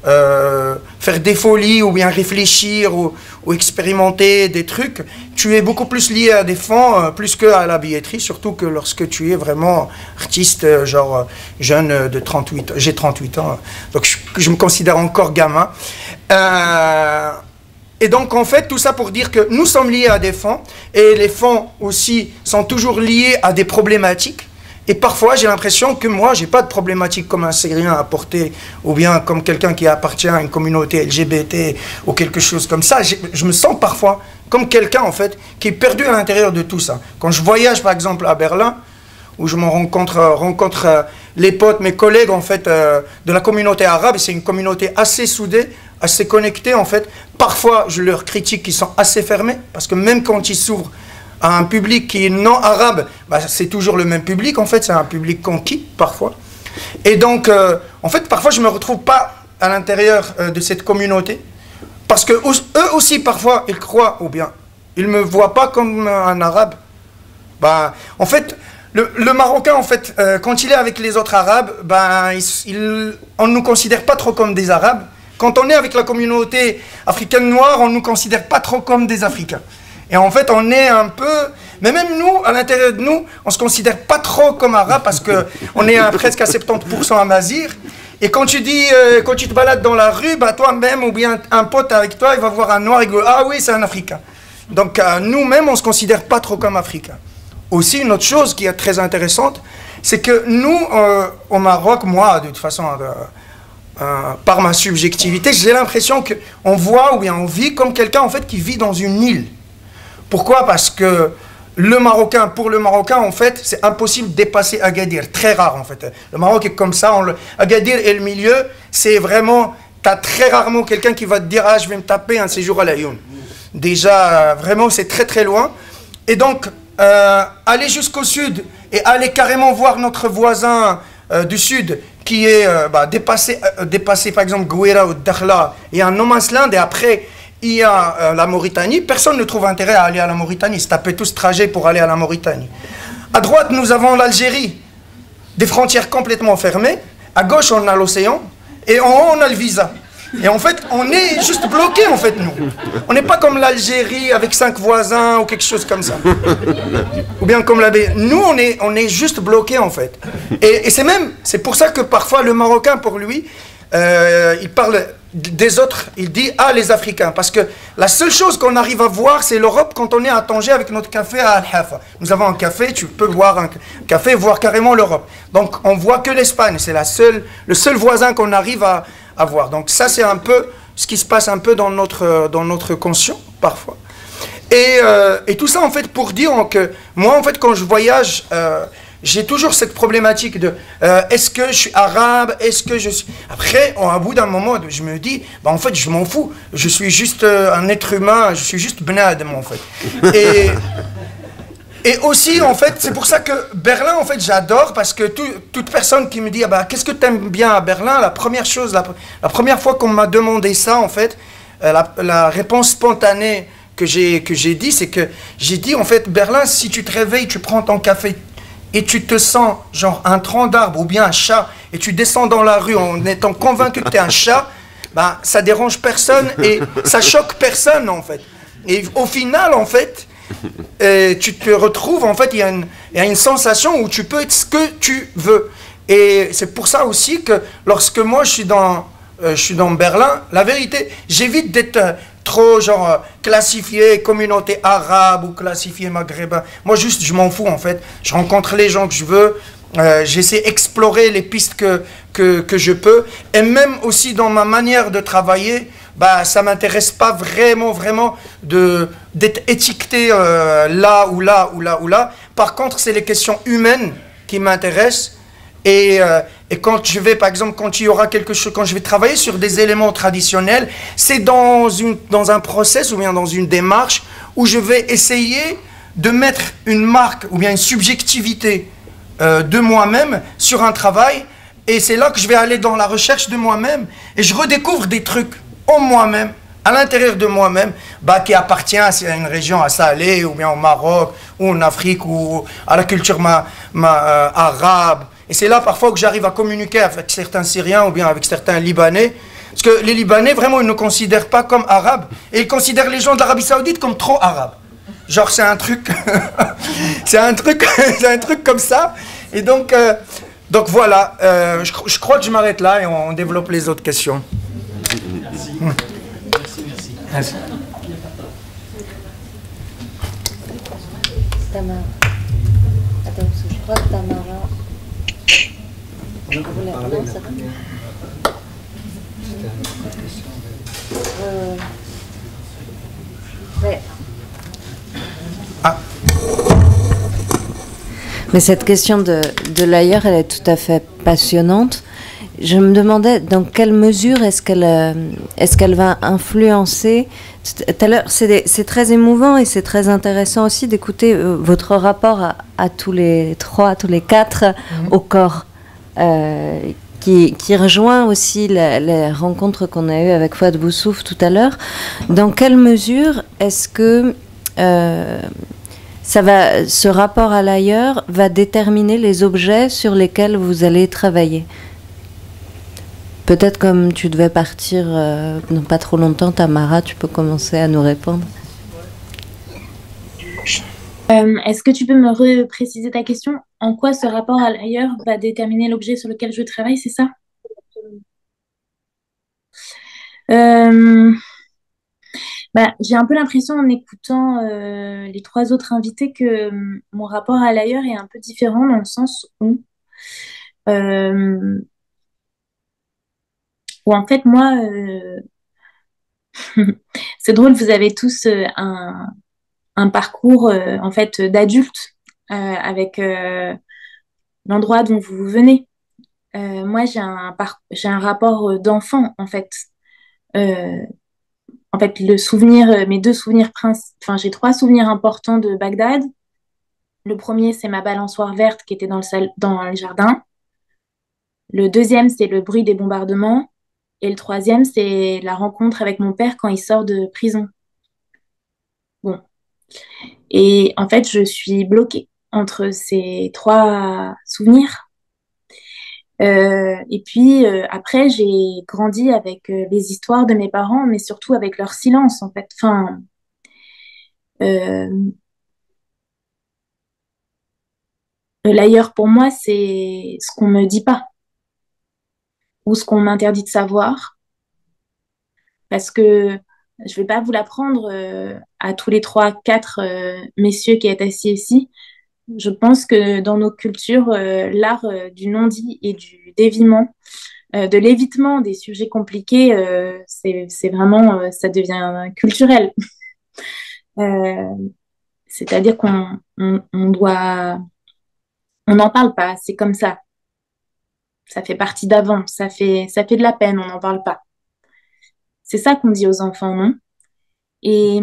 euh, faire des folies ou bien réfléchir ou, ou expérimenter des trucs, tu es beaucoup plus lié à des fonds, euh, plus qu'à la billetterie, surtout que lorsque tu es vraiment artiste, euh, genre euh, jeune euh, de trente-huit ans. J'ai trente-huit ans, donc je, je me considère encore gamin. Euh, et donc, en fait, tout ça pour dire que nous sommes liés à des fonds, et les fonds aussi sont toujours liés à des problématiques. Et parfois, j'ai l'impression que moi, j'ai pas de problématique comme un Syrien à porter, ou bien comme quelqu'un qui appartient à une communauté L G B T, ou quelque chose comme ça. Je me sens parfois comme quelqu'un, en fait, qui est perdu à l'intérieur de tout ça. Quand je voyage, par exemple, à Berlin, où je me rencontre, rencontre euh, les potes, mes collègues, en fait, euh, de la communauté arabe, et c'est une communauté assez soudée, assez connectée, en fait. Parfois, je leur critique qu'ils sont assez fermés, parce que même quand ils s'ouvrent à un public qui est non arabe, bah, c'est toujours le même public, en fait, c'est un public conquis, parfois. Et donc, euh, en fait, parfois, je ne me retrouve pas à l'intérieur euh, de cette communauté, parce que eux aussi, parfois, ils croient, ou bien, ils ne me voient pas comme un arabe. Bah, en fait, le, le Marocain, en fait, euh, quand il est avec les autres arabes, bah, il, il, on ne nous considère pas trop comme des arabes. Quand on est avec la communauté africaine noire, on ne nous considère pas trop comme des Africains. Et en fait, on est un peu... Mais même nous, à l'intérieur de nous, on ne se considère pas trop comme arabe parce qu'on est à presque à soixante-dix pour cent amazigh. Et quand tu dis, euh, quand tu te balades dans la rue, bah, toi-même ou bien un pote avec toi, il va voir un noir et il dit « Ah oui, c'est un Africain ». Donc euh, nous-mêmes, on ne se considère pas trop comme Africains. Aussi, une autre chose qui est très intéressante, c'est que nous, euh, au Maroc, moi, de toute façon... Euh, Euh, par ma subjectivité, j'ai l'impression qu'on voit ou bien on vit comme quelqu'un en fait qui vit dans une île. Pourquoi? Parce que le Marocain, pour le Marocain, en fait, c'est impossible de dépasser Agadir. Très rare, en fait. Le Maroc est comme ça. On le... Agadir et le milieu, c'est vraiment... Tu as très rarement quelqu'un qui va te dire « Ah, je vais me taper un séjour à la Lyon ». Déjà, vraiment, c'est très très loin. Et donc, euh, aller jusqu'au sud et aller carrément voir notre voisin euh, du sud qui est euh, bah, dépassé, euh, dépassé, par exemple, Gouira ou Dakhla, il y a un no man's land, et après, il y a euh, la Mauritanie. Personne ne trouve intérêt à aller à la Mauritanie, se taper tout ce trajet pour aller à la Mauritanie. À droite, nous avons l'Algérie, des frontières complètement fermées. À gauche, on a l'océan, et en haut, on a le visa. Et en fait, on est juste bloqué, en fait, nous. On n'est pas comme l'Algérie avec cinq voisins ou quelque chose comme ça. Ou bien comme la B. Nous, on est, on est juste bloqué, en fait. Et, et c'est même, c'est pour ça que parfois le Marocain, pour lui, euh, il parle des autres, il dit « Ah, les Africains ». Parce que la seule chose qu'on arrive à voir, c'est l'Europe quand on est à Tanger avec notre café à Al-Hafa. Nous avons un café, tu peux boire un café, voir carrément l'Europe. Donc, on voit que l'Espagne. C'est la seule, le seul voisin qu'on arrive à... à voir. Donc ça, c'est un peu ce qui se passe un peu dans notre, dans notre conscient, parfois. Et, euh, et tout ça, en fait, pour dire que moi, en fait, quand je voyage, euh, j'ai toujours cette problématique de euh, est-ce que je suis arabe, est-ce que je suis... Après, à bout d'un moment, je me dis, bah, en fait, je m'en fous. Je suis juste euh, un être humain, je suis juste benadem, en fait. Et... Et aussi, en fait, c'est pour ça que Berlin, en fait, j'adore, parce que tout, toute personne qui me dit ah bah, « Qu'est-ce que tu aimes bien à Berlin ?» La première chose, la, la première fois qu'on m'a demandé ça, en fait, euh, la, la réponse spontanée que j'ai que j'ai dit, c'est que j'ai dit, en fait, Berlin, si tu te réveilles, tu prends ton café et tu te sens genre un tronc d'arbre ou bien un chat, et tu descends dans la rue en étant convaincu que tu es un chat, bah, ça dérange personne et ça choque personne, en fait. Et au final, en fait... Et tu te retrouves, en fait, il y, a une, il y a une sensation où tu peux être ce que tu veux. Et c'est pour ça aussi que lorsque moi je suis dans, euh, je suis dans Berlin, la vérité, j'évite d'être euh, trop genre euh, classifié communauté arabe ou classifié maghrébin. Moi juste, je m'en fous, en fait. Je rencontre les gens que je veux. Euh, j'essaie d'explorer les pistes que, que, que je peux. Et même aussi dans ma manière de travailler, bah, ça ne m'intéresse pas vraiment, vraiment de, d'être étiqueté euh, là ou là ou là ou là. Par contre, c'est les questions humaines qui m'intéressent. Et, euh, et quand je vais, par exemple, quand il y aura quelque chose, quand je vais travailler sur des éléments traditionnels, c'est dans, une, dans un process ou bien dans une démarche où je vais essayer de mettre une marque ou bien une subjectivité euh, de moi-même sur un travail. Et c'est là que je vais aller dans la recherche de moi-même et je redécouvre des trucs en moi-même, à l'intérieur de moi-même, bah, qui appartient à une région, à Salé, ou bien au Maroc, ou en Afrique, ou à la culture ma, ma, euh, arabe. Et c'est là parfois que j'arrive à communiquer avec certains Syriens, ou bien avec certains Libanais, Parce que les Libanais, vraiment, ils ne nous considèrent pas comme arabes. Et ils considèrent les gens de l'Arabie Saoudite comme trop arabes. Genre, c'est un truc... c'est un truc... c'est un truc comme ça. Et donc, euh, donc voilà. Euh, je, je crois que je m'arrête là et on, on développe les autres questions. Merci. Hum. Merci, merci. Merci. Tamara. Attends, parce que je crois que Tamara... Vous voulez- non, ça- Euh, ouais. Ah. Mais cette question de, de l'ailleurs, elle est tout à fait passionnante. Je me demandais dans quelle mesure est-ce qu'elle euh, est-ce qu'elle va influencer. Tout à l'heure, c'est des- c'est très émouvant et c'est très intéressant aussi d'écouter euh, votre rapport à, à tous les trois, à tous les quatre Mhm. au corps. Euh, qui, qui rejoint aussi la, la rencontre qu'on a eue avec Fouad Boussouf tout à l'heure. Dans quelle mesure est-ce que euh, ça va, ce rapport à l'ailleurs va déterminer les objets sur lesquels vous allez travailler? Peut-être comme tu devais partir euh, dans pas trop longtemps, Tamara, tu peux commencer à nous répondre. Euh, est-ce que tu peux me repréciser ta question? En quoi ce rapport à l'ailleurs va déterminer l'objet sur lequel je travaille, c'est ça? Euh, bah, j'ai un peu l'impression en écoutant euh, les trois autres invités que hum, mon rapport à l'ailleurs est un peu différent dans le sens où, euh, où en fait moi, euh, c'est drôle, vous avez tous euh, un, un parcours euh, en fait d'adulte euh, avec euh, l'endroit dont vous venez. Euh, moi, j'ai un, par- j'ai un rapport euh, d'enfant, en fait. Euh, en fait, le souvenir, euh, mes deux souvenirs principaux, enfin, j'ai trois souvenirs importants de Bagdad. Le premier, c'est ma balançoire verte qui était dans le, sal- dans le jardin. Le deuxième, c'est le bruit des bombardements. Et le troisième, c'est la rencontre avec mon père quand il sort de prison. Bon. Et en fait, je suis bloquée entre ces trois souvenirs. Euh, et puis euh, après, j'ai grandi avec euh, les histoires de mes parents, mais surtout avec leur silence, en fait. Enfin, euh, l'ailleurs pour moi, c'est ce qu'on me dit pas ou ce qu'on m'interdit de savoir, parce que je vais pas vous l'apprendre euh, à tous les trois, quatre euh, messieurs qui êtes assis ici. Je pense que dans nos cultures, euh, l'art euh, du non-dit et du déviement, euh, de l'évitement des sujets compliqués, euh, c'est, c'est vraiment, euh, ça devient culturel. Euh, c'est-à-dire qu'on on, on doit, on n'en parle pas, c'est comme ça. Ça fait partie d'avant, ça fait, ça fait de la peine, on n'en parle pas. C'est ça qu'on dit aux enfants, non? Et,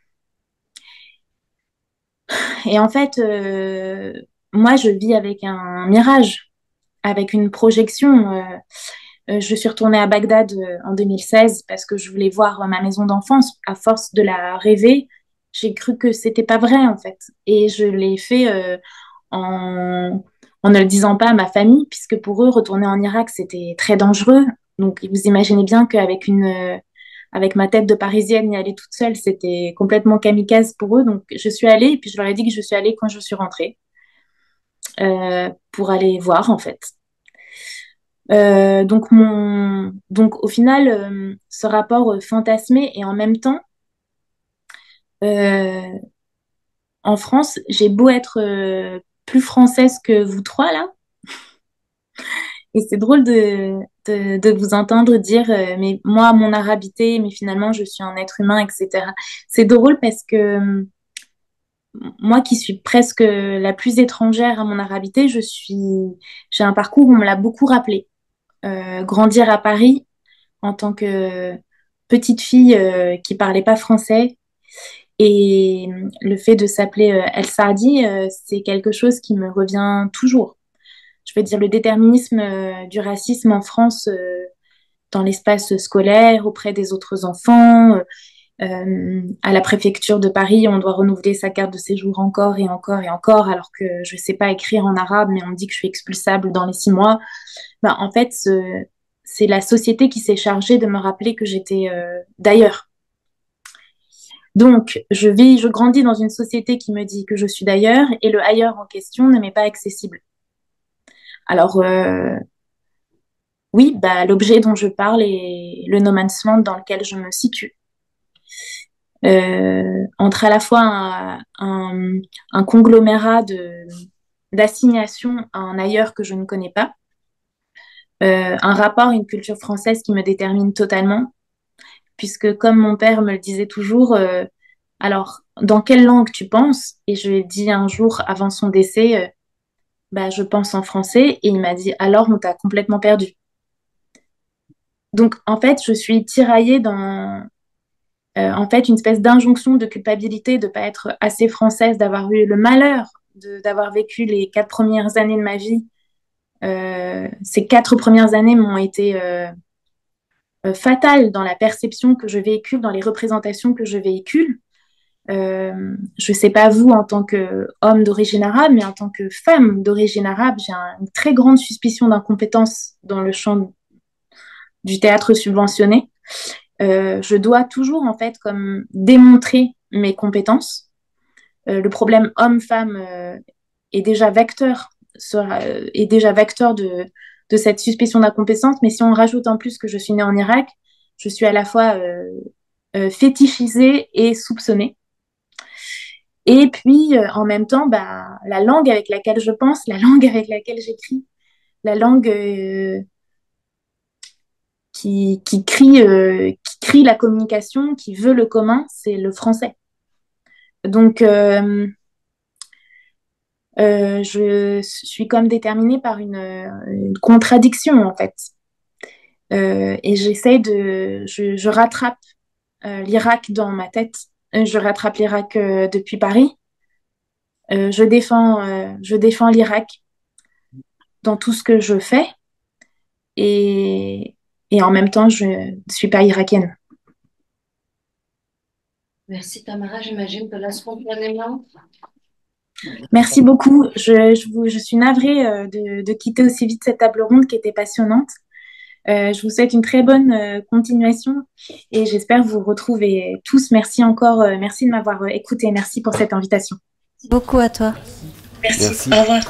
et en fait, euh, moi, je vis avec un mirage, avec une projection. Euh, euh, je suis retournée à Bagdad euh, en deux mille seize parce que je voulais voir ma maison d'enfance. À force de la rêver, j'ai cru que c'était pas vrai, en fait. Et je l'ai fait euh, en, en ne le disant pas à ma famille, puisque pour eux, retourner en Irak, c'était très dangereux. Donc, vous imaginez bien qu'avec une, euh, avec ma tête de Parisienne, y aller toute seule, c'était complètement kamikaze pour eux. Donc, je suis allée, et puis je leur ai dit que je suis allée quand je suis rentrée, euh, pour aller voir, en fait. Euh, donc, mon, donc, au final, euh, ce rapport euh, fantasmé et en même temps, euh, en France, j'ai beau être euh, plus française que vous trois, là. Et c'est drôle de, de, de vous entendre dire, euh, mais moi, mon arabité, mais finalement, je suis un être humain, et cetera. C'est drôle parce que euh, moi qui suis presque la plus étrangère à mon arabité, je suis, j'ai un parcours où on me l'a beaucoup rappelé. Euh, grandir à Paris en tant que petite fille euh, qui parlait pas français et le fait de s'appeler euh, El Saadi, euh, c'est quelque chose qui me revient toujours. Je veux dire, le déterminisme euh, du racisme en France euh, dans l'espace scolaire, auprès des autres enfants, euh, euh, à la préfecture de Paris, on doit renouveler sa carte de séjour encore et encore et encore, alors que je ne sais pas écrire en arabe, mais on me dit que je suis expulsable dans les six mois. Ben, en fait, ce, c'est la société qui s'est chargée de me rappeler que j'étais euh, d'ailleurs. Donc, je vis, je grandis dans une société qui me dit que je suis d'ailleurs et le ailleurs en question ne m'est pas accessible. Alors, euh, oui, bah, l'objet dont je parle est le no man's land dans lequel je me situe. Euh, entre à la fois un, un, un conglomérat de, d'assignation à un ailleurs que je ne connais pas, euh, un rapport à une culture française qui me détermine totalement, puisque comme mon père me le disait toujours, euh, alors, dans quelle langue tu penses? Et je lui ai dit un jour avant son décès, euh, bah, je pense en français, et il m'a dit, alors on t'a complètement perdu. Donc, en fait, je suis tiraillée dans, euh, en fait, une espèce d'injonction de culpabilité de ne pas être assez française, d'avoir eu le malheur de, d'avoir vécu les quatre premières années de ma vie. Euh, ces quatre premières années m'ont été euh, euh, fatales dans la perception que je véhicule, dans les représentations que je véhicule. Euh, je ne sais pas vous en tant qu'homme d'origine arabe, mais en tant que femme d'origine arabe, j'ai un, une très grande suspicion d'incompétence dans le champ du théâtre subventionné. Euh, je dois toujours en fait comme démontrer mes compétences. Euh, le problème homme-femme euh, est déjà vecteur, sera, euh, est déjà vecteur de, de cette suspicion d'incompétence, mais si on rajoute en plus que je suis née en Irak, je suis à la fois euh, euh, fétichisée et soupçonnée. Et puis, euh, en même temps, bah, la langue avec laquelle je pense, la langue avec laquelle j'écris, la langue euh, qui, qui, crie, euh, qui crie la communication, qui veut le commun, c'est le français. Donc, euh, euh, je suis comme déterminée par une, une contradiction, en fait. Euh, et j'essaie de... Je, je rattrape euh, l'Irak dans ma tête. Je rattrape l'Irak euh, depuis Paris. Euh, je défends, euh, je défends l'Irak dans tout ce que je fais et, et en même temps, je ne suis pas irakienne. Merci Tamara, j'imagine que là, spontanément. Merci beaucoup. Je, je, vous, je suis navrée euh, de, de quitter aussi vite cette table ronde qui était passionnante. Euh, je vous souhaite une très bonne euh, continuation et j'espère vous retrouver tous. Merci encore, euh, merci de m'avoir euh, écouté. Merci pour cette invitation. Merci beaucoup à toi. Merci. Merci. Au revoir.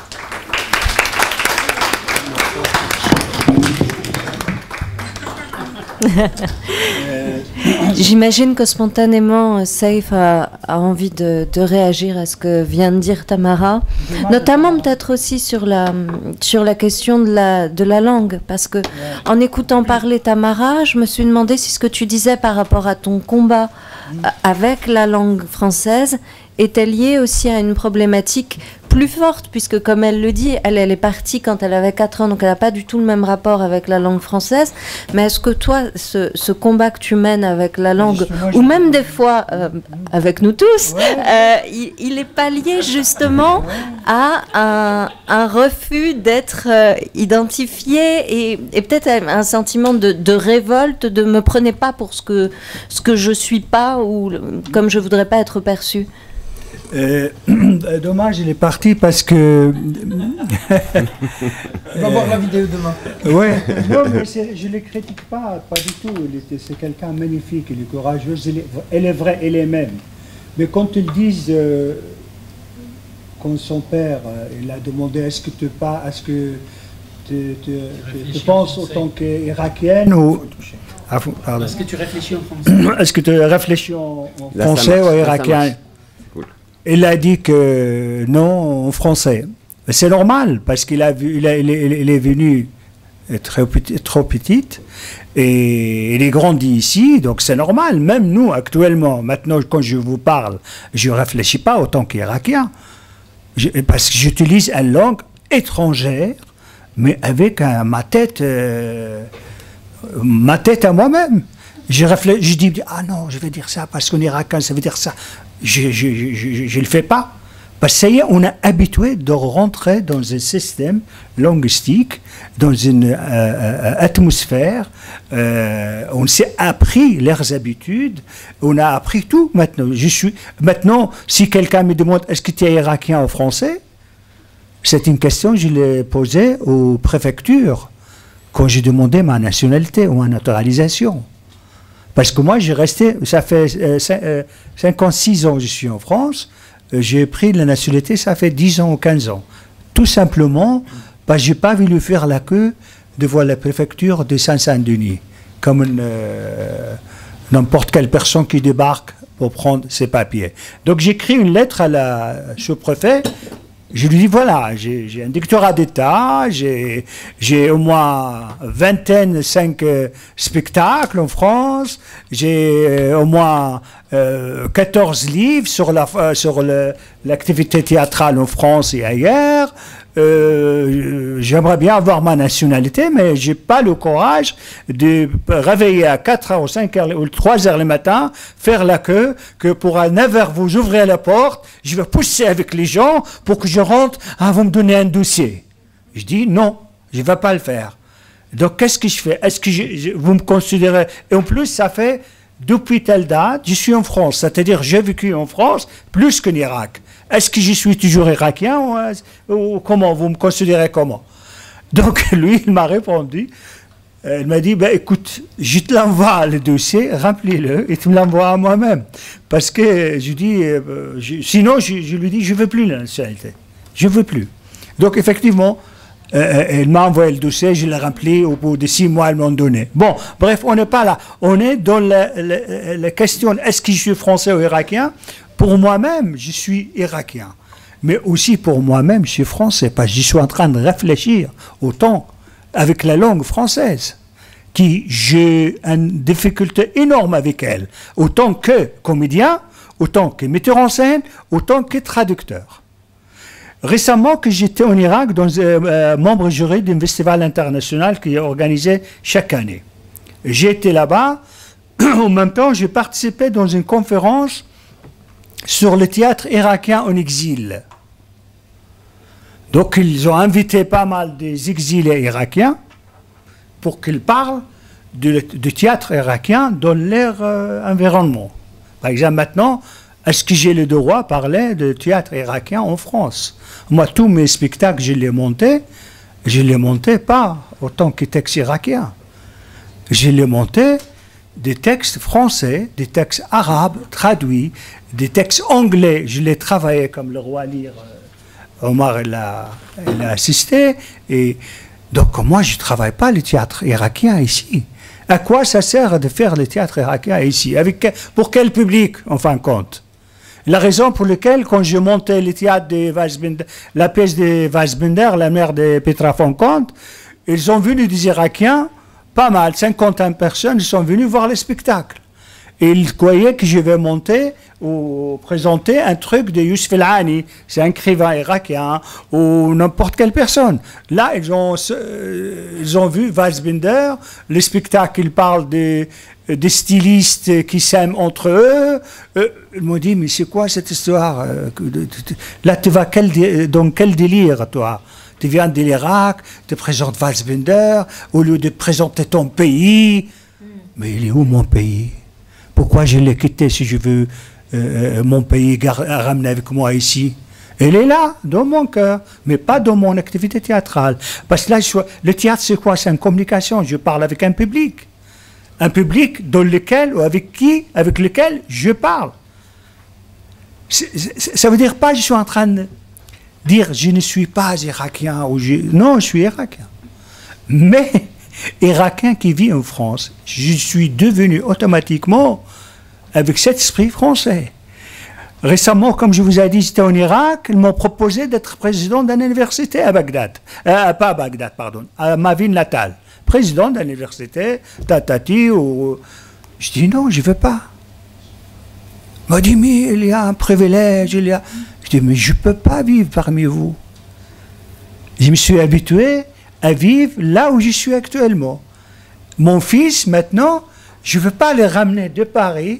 J'imagine que spontanément, Saïf a, a envie de, de réagir à ce que vient de dire Tamara, notamment peut-être aussi sur la, sur la question de la, de la langue, parce que en écoutant parler Tamara, je me suis demandé si ce que tu disais par rapport à ton combat avec la langue française était lié aussi à une problématique plus forte, puisque comme elle le dit, elle, elle est partie quand elle avait quatre ans, donc elle n'a pas du tout le même rapport avec la langue française. Mais est-ce que toi, ce, ce combat que tu mènes avec la langue, ou même des fois euh, avec nous tous, euh, il, il est pas lié justement à un, un refus d'être euh, identifié et, et peut-être un sentiment de, de révolte, de me prenez pas pour ce que, ce que je suis pas ou comme je voudrais pas être perçue? Euh, dommage, il est parti parce que. On va voir la vidéo demain. Ouais, non, mais je ne le critique pas, pas du tout. C'est quelqu'un magnifique, il est courageux, elle est, elle est vraie, elle est même. Mais quand ils disent, euh, quand son père, euh, il a demandé est-ce que tu pas, est-ce que tu, tu, tu, tu penses autant qu'irakienne ou. Ah, pardon. Est-ce que tu réfléchis en français? Est-ce que tu réfléchis en, en Là, français marche, ou là, irakien? Il a dit que non en français. C'est normal parce qu'il a vu, il, a, il, est, il est venu très petit, trop petite et il est grandi ici, donc c'est normal. Même nous actuellement, maintenant quand je vous parle, je ne réfléchis pas autant qu'Irakien parce que j'utilise une langue étrangère, mais avec un, ma tête, euh, ma tête à moi-même. Je réfléchis, je dis ah non, je vais dire ça parce qu'en irakien ça veut dire ça. Je ne le fais pas. Parce que ça y est, on est habitué de rentrer dans un système linguistique, dans une euh, euh, atmosphère. Euh, on s'est appris leurs habitudes, on a appris tout maintenant. Je suis, maintenant, si quelqu'un me demande est-ce que tu es irakien ou français, c'est une question que je l'ai posée aux préfectures. quand j'ai demandé ma nationalité ou ma naturalisation. Parce que moi, j'ai resté, ça fait euh, euh, cinquante-six ans que je suis en France, euh, j'ai pris la nationalité, ça fait dix ans ou quinze ans. Tout simplement, parce que je n'ai pas voulu faire la queue devant la préfecture de Saint-Saint-Denis, comme euh, n'importe quelle personne qui débarque pour prendre ses papiers. Donc j'écris une lettre à la sous-préfet. Je lui dis, voilà, j'ai un doctorat d'État, j'ai au moins vingtaine, cinq euh, spectacles en France, j'ai euh, au moins euh, quatorze livres sur la euh, sur l'activité théâtrale en France et ailleurs. Euh, J'aimerais bien avoir ma nationalité, mais j'ai pas le courage de réveiller à quatre heures ou cinq heures ou trois heures le matin, faire la queue, que pour à neuf heures vous ouvrez la porte, je vais pousser avec les gens pour que je rentre, ah, vous me donnez un dossier. Je dis non, je ne vais pas le faire. Donc qu'est-ce que je fais? Est-ce que je, je, vous me considérez? Et en plus, ça fait depuis telle date, je suis en France, c'est-à-dire j'ai vécu en France plus qu'en Irak. Est-ce que je suis toujours irakien ou, ou comment? Vous me considérez comment? Donc lui, il m'a répondu, euh, il m'a dit, ben, écoute, je te l'envoie le dossier, remplis-le et tu me l'envoies à moi-même. Parce que je dis, euh, je, sinon je, je lui dis, je ne veux plus la nationalité. Je ne veux plus. Donc effectivement, euh, il m'a envoyé le dossier, je l'ai rempli, au bout de six mois, ils m'ont donné. Bon, bref, on n'est pas là. On est dans la, la, la question, est-ce que je suis français ou irakien? Pour moi-même, je suis irakien. Mais aussi pour moi-même, je suis français, parce que je suis en train de réfléchir autant avec la langue française, qui j'ai une difficulté énorme avec elle, autant que comédien, autant que metteur en scène, autant que traducteur. Récemment, que j'étais en Irak, dans, euh, membre jury d'un festival international qui est organisé chaque année. J'ai été là-bas, en même temps, j'ai participé dans une conférence sur le théâtre irakien en exil. Donc ils ont invité pas mal des exilés irakiens pour qu'ils parlent du, du théâtre irakien dans leur euh, environnement. Par exemple, maintenant, est-ce que j'ai le droit de parler de théâtre irakien en France? Moi, tous mes spectacles, je les montais, je les montais pas autant que textes irakiens. Je les montais des textes français, des textes arabes traduits, des textes anglais. Je les travaillais comme le roi Lear, euh, Omar il a, il a assisté. Et donc moi, je ne travaille pas le théâtre irakien ici. À quoi ça sert de faire le théâtre irakien ici? Avec, pour quel public, en fin de compte? La raison pour laquelle, quand je montais le théâtre de Weissbinder, la pièce de Weissbinder, la mère de Petra von Kant, ils ont venu des Irakiens, pas mal, cinquante personnes, ils sont venus voir le spectacle. Et ils croyaient que je vais monter ou présenter un truc de Youssef El-Hani, c'est un écrivain irakien, ou n'importe quelle personne. Là, ils ont, euh, ils ont vu Weissbinder, le spectacle, il parle des, des stylistes qui s'aiment entre eux. Euh, ils m'ont dit, mais c'est quoi cette histoire? Là, tu vas quel, dans quel délire, toi? Tu viens de l'Irak, tu présentes Weissbinder, au lieu de présenter ton pays. Mm. Mais il est où mon pays? Pourquoi je l'ai quitté si je veux euh, mon pays ramener avec moi ici? Elle est là, dans mon cœur, mais pas dans mon activité théâtrale. Parce que là, je, le théâtre, c'est quoi? C'est une communication. Je parle avec un public. Un public dans lequel, ou avec qui, avec lequel je parle. C'est, c'est, ça veut dire pas que je suis en train de dire je ne suis pas irakien. Ou je, non, je suis irakien. Mais irakien qui vit en France, je suis devenu automatiquement avec cet esprit français. Récemment, comme je vous ai dit, j'étais en Irak, ils m'ont proposé d'être président d'une université à Bagdad. Euh, pas à Bagdad, pardon, à ma ville natale. Président d'une université, tatati, ou... Je dis non, je ne veux pas. Il m'a dit, mais il y a un privilège, il y a... Je dis, mais je ne peux pas vivre parmi vous. Je me suis habitué à vivre là où je suis actuellement. Mon fils, maintenant, je ne veux pas le ramener de Paris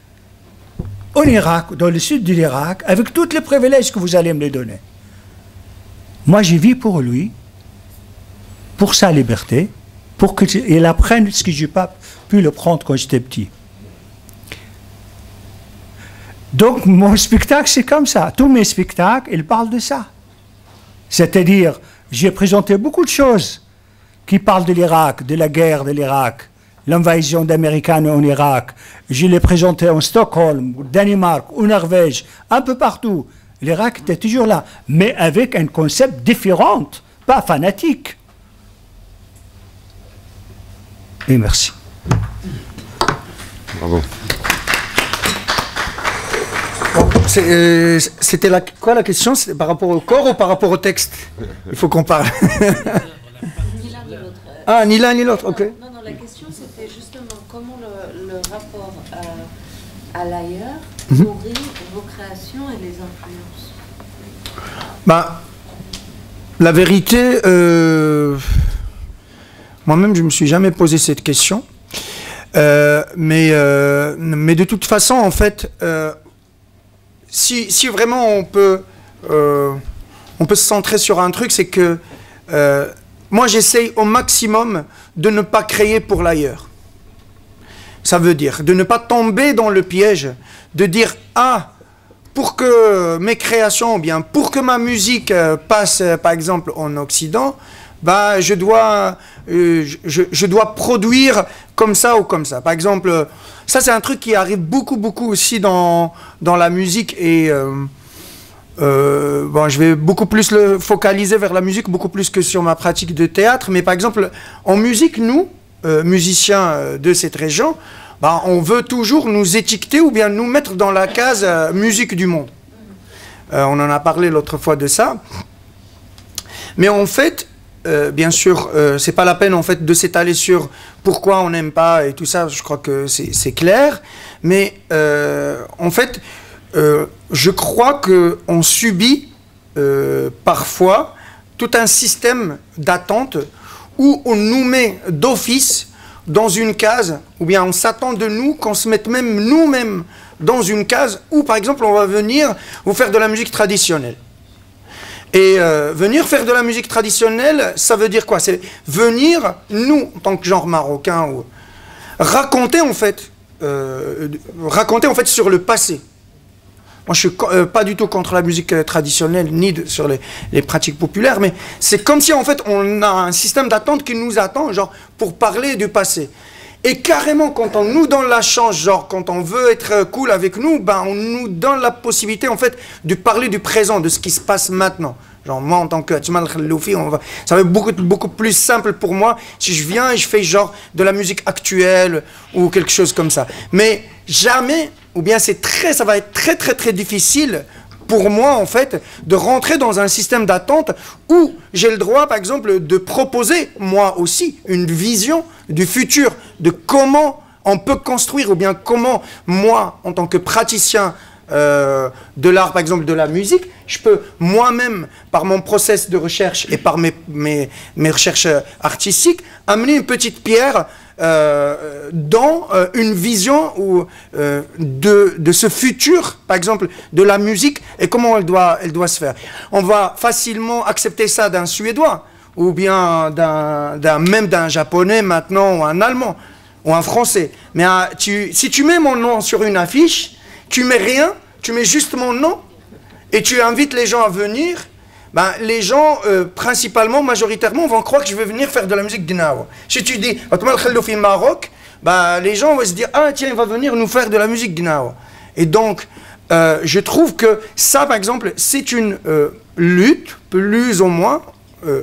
en Irak, dans le sud de l'Irak, avec tous les privilèges que vous allez me les donner. Moi, je vis pour lui, pour sa liberté, pour qu'il apprenne ce que je n'ai pas pu le prendre quand j'étais petit. Donc, mon spectacle, c'est comme ça. Tous mes spectacles, ils parlent de ça. C'est-à-dire, j'ai présenté beaucoup de choses qui parle de l'Irak, de la guerre de l'Irak, l'invasion d'Américains en Irak. Je l'ai présenté en Stockholm, au Danemark, au Norvège, un peu partout. L'Irak était toujours là, mais avec un concept différent, pas fanatique. Et merci. Bravo. Euh, C'était la, quoi la question? C'était par rapport au corps ou par rapport au texte? Il faut qu'on parle. Ah, ni l'un ni l'autre, ok. Non, non, la question c'était justement comment le, le rapport à, à l'ailleurs nourrit mm-hmm. vos créations et les influences. Bah, la vérité, euh, moi-même je me suis jamais posé cette question. Euh, mais, euh, mais de toute façon, en fait, euh, si, si vraiment on peut, euh, on peut se centrer sur un truc, c'est que euh, moi j'essaye au maximum de ne pas créer pour l'ailleurs. Ça veut dire de ne pas tomber dans le piège de dire « Ah, pour que mes créations, ou bien pour que ma musique euh, passe euh, par exemple en Occident, bah, je, dois, euh, je, je dois produire comme ça ou comme ça. » Par exemple, ça c'est un truc qui arrive beaucoup beaucoup aussi dans, dans la musique et euh, euh, bon, je vais beaucoup plus le focaliser vers la musique, beaucoup plus que sur ma pratique de théâtre. Mais par exemple, en musique, nous, euh, musiciens de cette région, bah, on veut toujours nous étiqueter ou bien nous mettre dans la case euh, musique du monde. Euh, on en a parlé l'autre fois de ça. Mais en fait, euh, bien sûr, euh, c'est pas la peine en fait de s'étaler sur pourquoi on n'aime pas et tout ça. Je crois que c'est clair. Mais euh, en fait, euh, je crois que on subit euh, parfois tout un système d'attente où on nous met d'office dans une case, ou bien on s'attend de nous qu'on se mette même nous-mêmes dans une case où, par exemple, on va venir vous faire de la musique traditionnelle. Et euh, venir faire de la musique traditionnelle, ça veut dire quoi? C'est venir, nous, en tant que genre marocain, ou, raconter, en fait, euh, raconter en fait sur le passé. Moi, je suis euh, pas du tout contre la musique euh, traditionnelle, ni de, sur les, les pratiques populaires, mais c'est comme si, en fait, on a un système d'attente qui nous attend, genre, pour parler du passé. Et carrément, quand on nous donne la chance, genre, quand on veut être cool avec nous, ben, on nous donne la possibilité, en fait, de parler du présent, de ce qui se passe maintenant. Genre, moi, en tant que Atman Khalloufi, on va, ça va être beaucoup, beaucoup plus simple pour moi si je viens et je fais, genre, de la musique actuelle ou quelque chose comme ça. Mais jamais... ou bien c'est très, ça va être très très très difficile pour moi en fait de rentrer dans un système d'attente où j'ai le droit par exemple de proposer moi aussi une vision du futur, de comment on peut construire ou bien comment moi en tant que praticien euh, de l'art par exemple de la musique, je peux moi-même par mon process de recherche et par mes, mes, mes recherches artistiques amener une petite pierre Euh, dans euh, une vision où, euh, de, de ce futur, par exemple, de la musique et comment elle doit, elle doit se faire. On va facilement accepter ça d'un Suédois ou bien d'un, même d'un Japonais maintenant ou un Allemand ou un Français. Mais euh, tu, si tu mets mon nom sur une affiche, tu mets rien, tu mets juste mon nom et tu invites les gens à venir. Ben, les gens, euh, principalement, majoritairement, vont croire que je vais venir faire de la musique d'Inawa. Si tu dis, Atman Khalloufi Maroc, ben, les gens vont se dire, ah tiens, il va venir nous faire de la musique d'Inawa. Et donc, euh, je trouve que ça, par exemple, c'est une euh, lutte, plus ou moins, euh,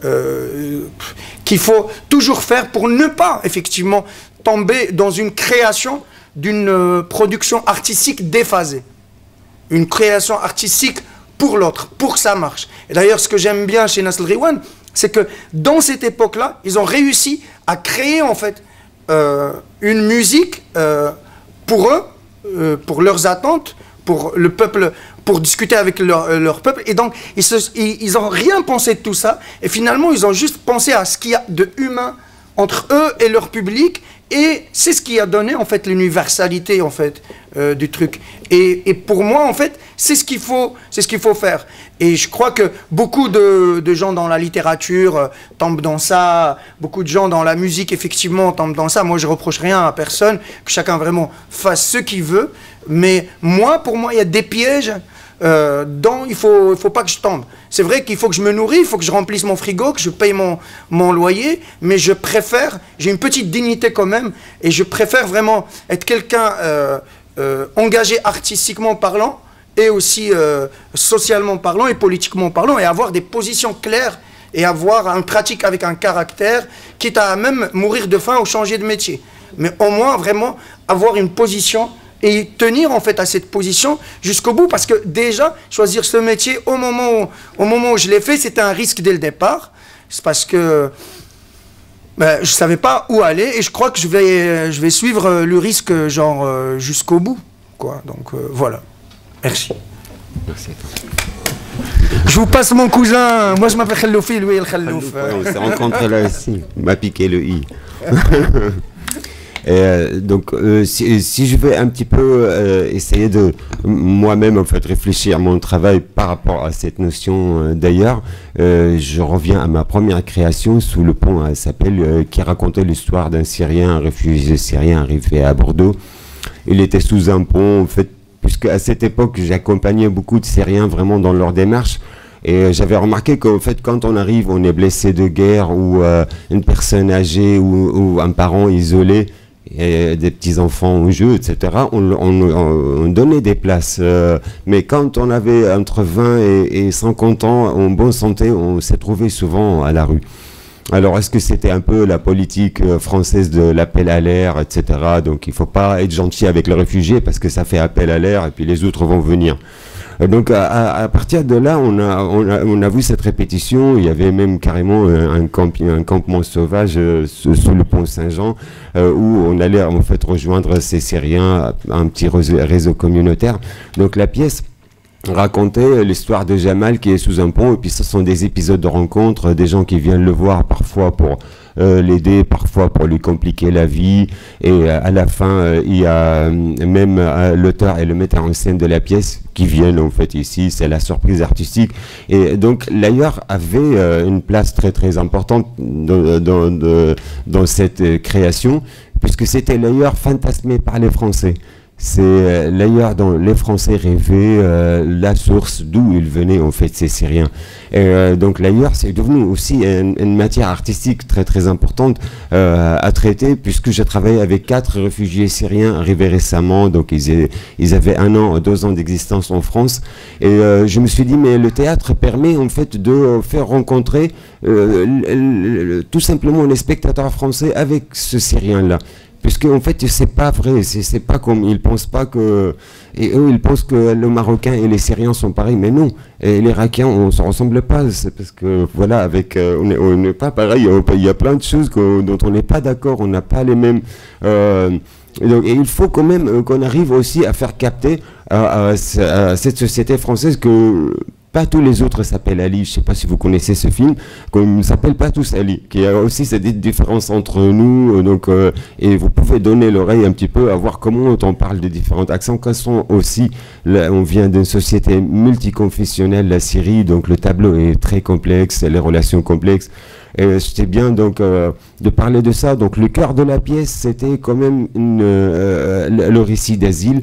euh, qu'il faut toujours faire pour ne pas, effectivement, tomber dans une création d'une euh, production artistique déphasée. Une création artistique pour l'autre, pour que ça marche. Et d'ailleurs, ce que j'aime bien chez Nasl Riwan, c'est que dans cette époque-là, ils ont réussi à créer en fait euh, une musique euh, pour eux, euh, pour leurs attentes, pour le peuple, pour discuter avec leur, leur peuple. Et donc, ils se, ils ont rien pensé de tout ça. Et finalement, ils ont juste pensé à ce qu'il y a de humain entre eux et leur public. Et c'est ce qui a donné en fait l'universalité en fait euh, du truc. Et, et pour moi en fait c'est ce qu'il faut, c'est ce qu'il faut faire. Et je crois que beaucoup de, de gens dans la littérature euh, tombent dans ça, beaucoup de gens dans la musique effectivement tombent dans ça. Moi je reproche rien à personne, que chacun vraiment fasse ce qu'il veut. Mais moi pour moi il y a des pièges euh, dans, il faut, il faut pas que je tombe. C'est vrai qu'il faut que je me nourris, il faut que je remplisse mon frigo, que je paye mon, mon loyer, mais je préfère, j'ai une petite dignité quand même, et je préfère vraiment être quelqu'un euh, euh, engagé artistiquement parlant, et aussi euh, socialement parlant et politiquement parlant, et avoir des positions claires, et avoir une pratique avec un caractère, quitte à même mourir de faim ou changer de métier. Mais au moins, vraiment, avoir une position et tenir en fait à cette position jusqu'au bout, parce que déjà choisir ce métier au moment où, au moment où je l'ai fait, c'était un risque dès le départ. C'est parce que ben, je savais pas où aller, et je crois que je vais je vais suivre le risque genre euh, jusqu'au bout, quoi. Donc euh, voilà. Merci. Merci à toi. Je vous passe mon cousin. Moi je m'appelle Khalloufi, lui il Khallouf. On s'est rencontrés là aussi. Il m'a piqué le i. Euh, donc, euh, si, si je vais un petit peu euh, essayer de moi-même en fait réfléchir à mon travail par rapport à cette notion euh, d'ailleurs, euh, je reviens à ma première création Sous le pont, elle s'appelle, euh, qui racontait l'histoire d'un Syrien, un réfugié syrien arrivé à Bordeaux. Il était sous un pont en fait, puisque à cette époque j'accompagnais beaucoup de Syriens vraiment dans leur démarche. Et j'avais remarqué qu'en fait, quand on arrive, on est blessé de guerre ou euh, une personne âgée ou, ou un parent isolé, et des petits-enfants au jeu, et cetera, on, on, on donnait des places. Euh, mais quand on avait entre vingt et, et cinquante ans, en bonne santé, on s'est trouvé souvent à la rue. Alors, est-ce que c'était un peu la politique française de l'appel à l'air, et cetera. Donc, il ne faut pas être gentil avec les réfugiés parce que ça fait appel à l'air et puis les autres vont venir. Donc à, à partir de là, on a, on, a, on a vu cette répétition. Il y avait même carrément un, camp, un campement sauvage euh, sous, sous le pont Saint-Jean euh, où on allait en fait rejoindre ces Syriens, un petit réseau, réseau communautaire. Donc la pièce racontait l'histoire de Jamal qui est sous un pont, et puis ce sont des épisodes de rencontres, des gens qui viennent le voir parfois pour euh, l'aider, parfois pour lui compliquer la vie, et euh, à la fin euh, il y a euh, même euh, l'auteur et le metteur en scène de la pièce qui viennent en fait ici, c'est la surprise artistique. Et donc l'ailleurs avait euh, une place très très importante dans, dans, de, dans cette euh, création, puisque c'était l'ailleurs fantasmé par les Français. C'est l'ailleurs dont les Français rêvaient, euh, la source d'où ils venaient en fait ces Syriens. Et euh, donc l'ailleurs c'est devenu aussi une, une matière artistique très très importante euh, à traiter, puisque j'ai travaillé avec quatre réfugiés syriens arrivés récemment, donc ils, ils avaient un an, deux ans d'existence en France, et euh, je me suis dit mais le théâtre permet en fait de faire rencontrer euh, le, le, tout simplement les spectateurs français avec ce Syrien-là. Puisque en fait c'est pas vrai, c'est pas comme ils pensent pas que, et eux ils pensent que le Marocain et les Syriens sont pareils, mais non, et les Irakiens on se ressemble pas, c'est parce que voilà avec euh, on est on n'est pas pareil, il y a plein de choses dont on n'est pas d'accord, on n'a pas les mêmes. Euh, et, donc, et il faut quand même euh, qu'on arrive aussi à faire capter à, à, à cette société française que pas tous les autres s'appellent Ali. Je ne sais pas si vous connaissez ce film, qu'on ne s'appelle pas tous Ali, qu'il y a aussi cette différence entre nous, donc, euh, et vous pouvez donner l'oreille un petit peu à voir comment on parle de différents accents, qu'elles sont aussi, là, on vient d'une société multiconfessionnelle, la Syrie, donc le tableau est très complexe, les relations complexes, et c'était bien donc euh, de parler de ça. Donc le cœur de la pièce, c'était quand même une, euh, le, le récit d'asile.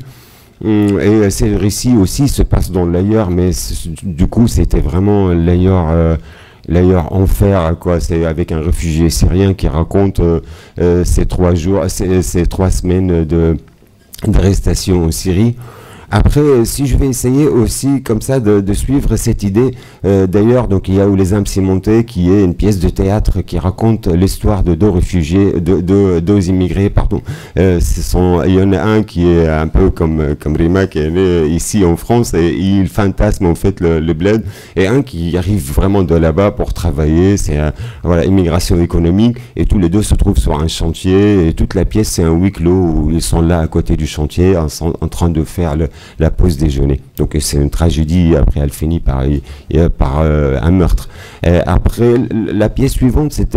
Et ces récits aussi se passent dans l'ailleurs, mais du coup c'était vraiment l'ailleurs euh, l'ailleurs enfer, quoi. C'est avec un réfugié syrien qui raconte euh, euh, ces trois jours, ces, ces trois semaines de d'arrestation en Syrie. Après, si je vais essayer aussi comme ça de, de suivre cette idée, euh, d'ailleurs, donc il y a Où les âmes cimentées, qui est une pièce de théâtre qui raconte l'histoire de deux réfugiés, de, de deux immigrés, pardon. Euh, ce sont, il y en a un qui est un peu comme comme Rima, qui est né ici en France et il fantasme en fait le, le bled, et un qui arrive vraiment de là-bas pour travailler. C'est euh, voilà, immigration économique, et tous les deux se trouvent sur un chantier, et toute la pièce c'est un huis clos où ils sont là à côté du chantier en, en train de faire le la pause déjeuner. Donc c'est une tragédie, après elle finit par, par euh, un meurtre. Et après, la pièce suivante, c'était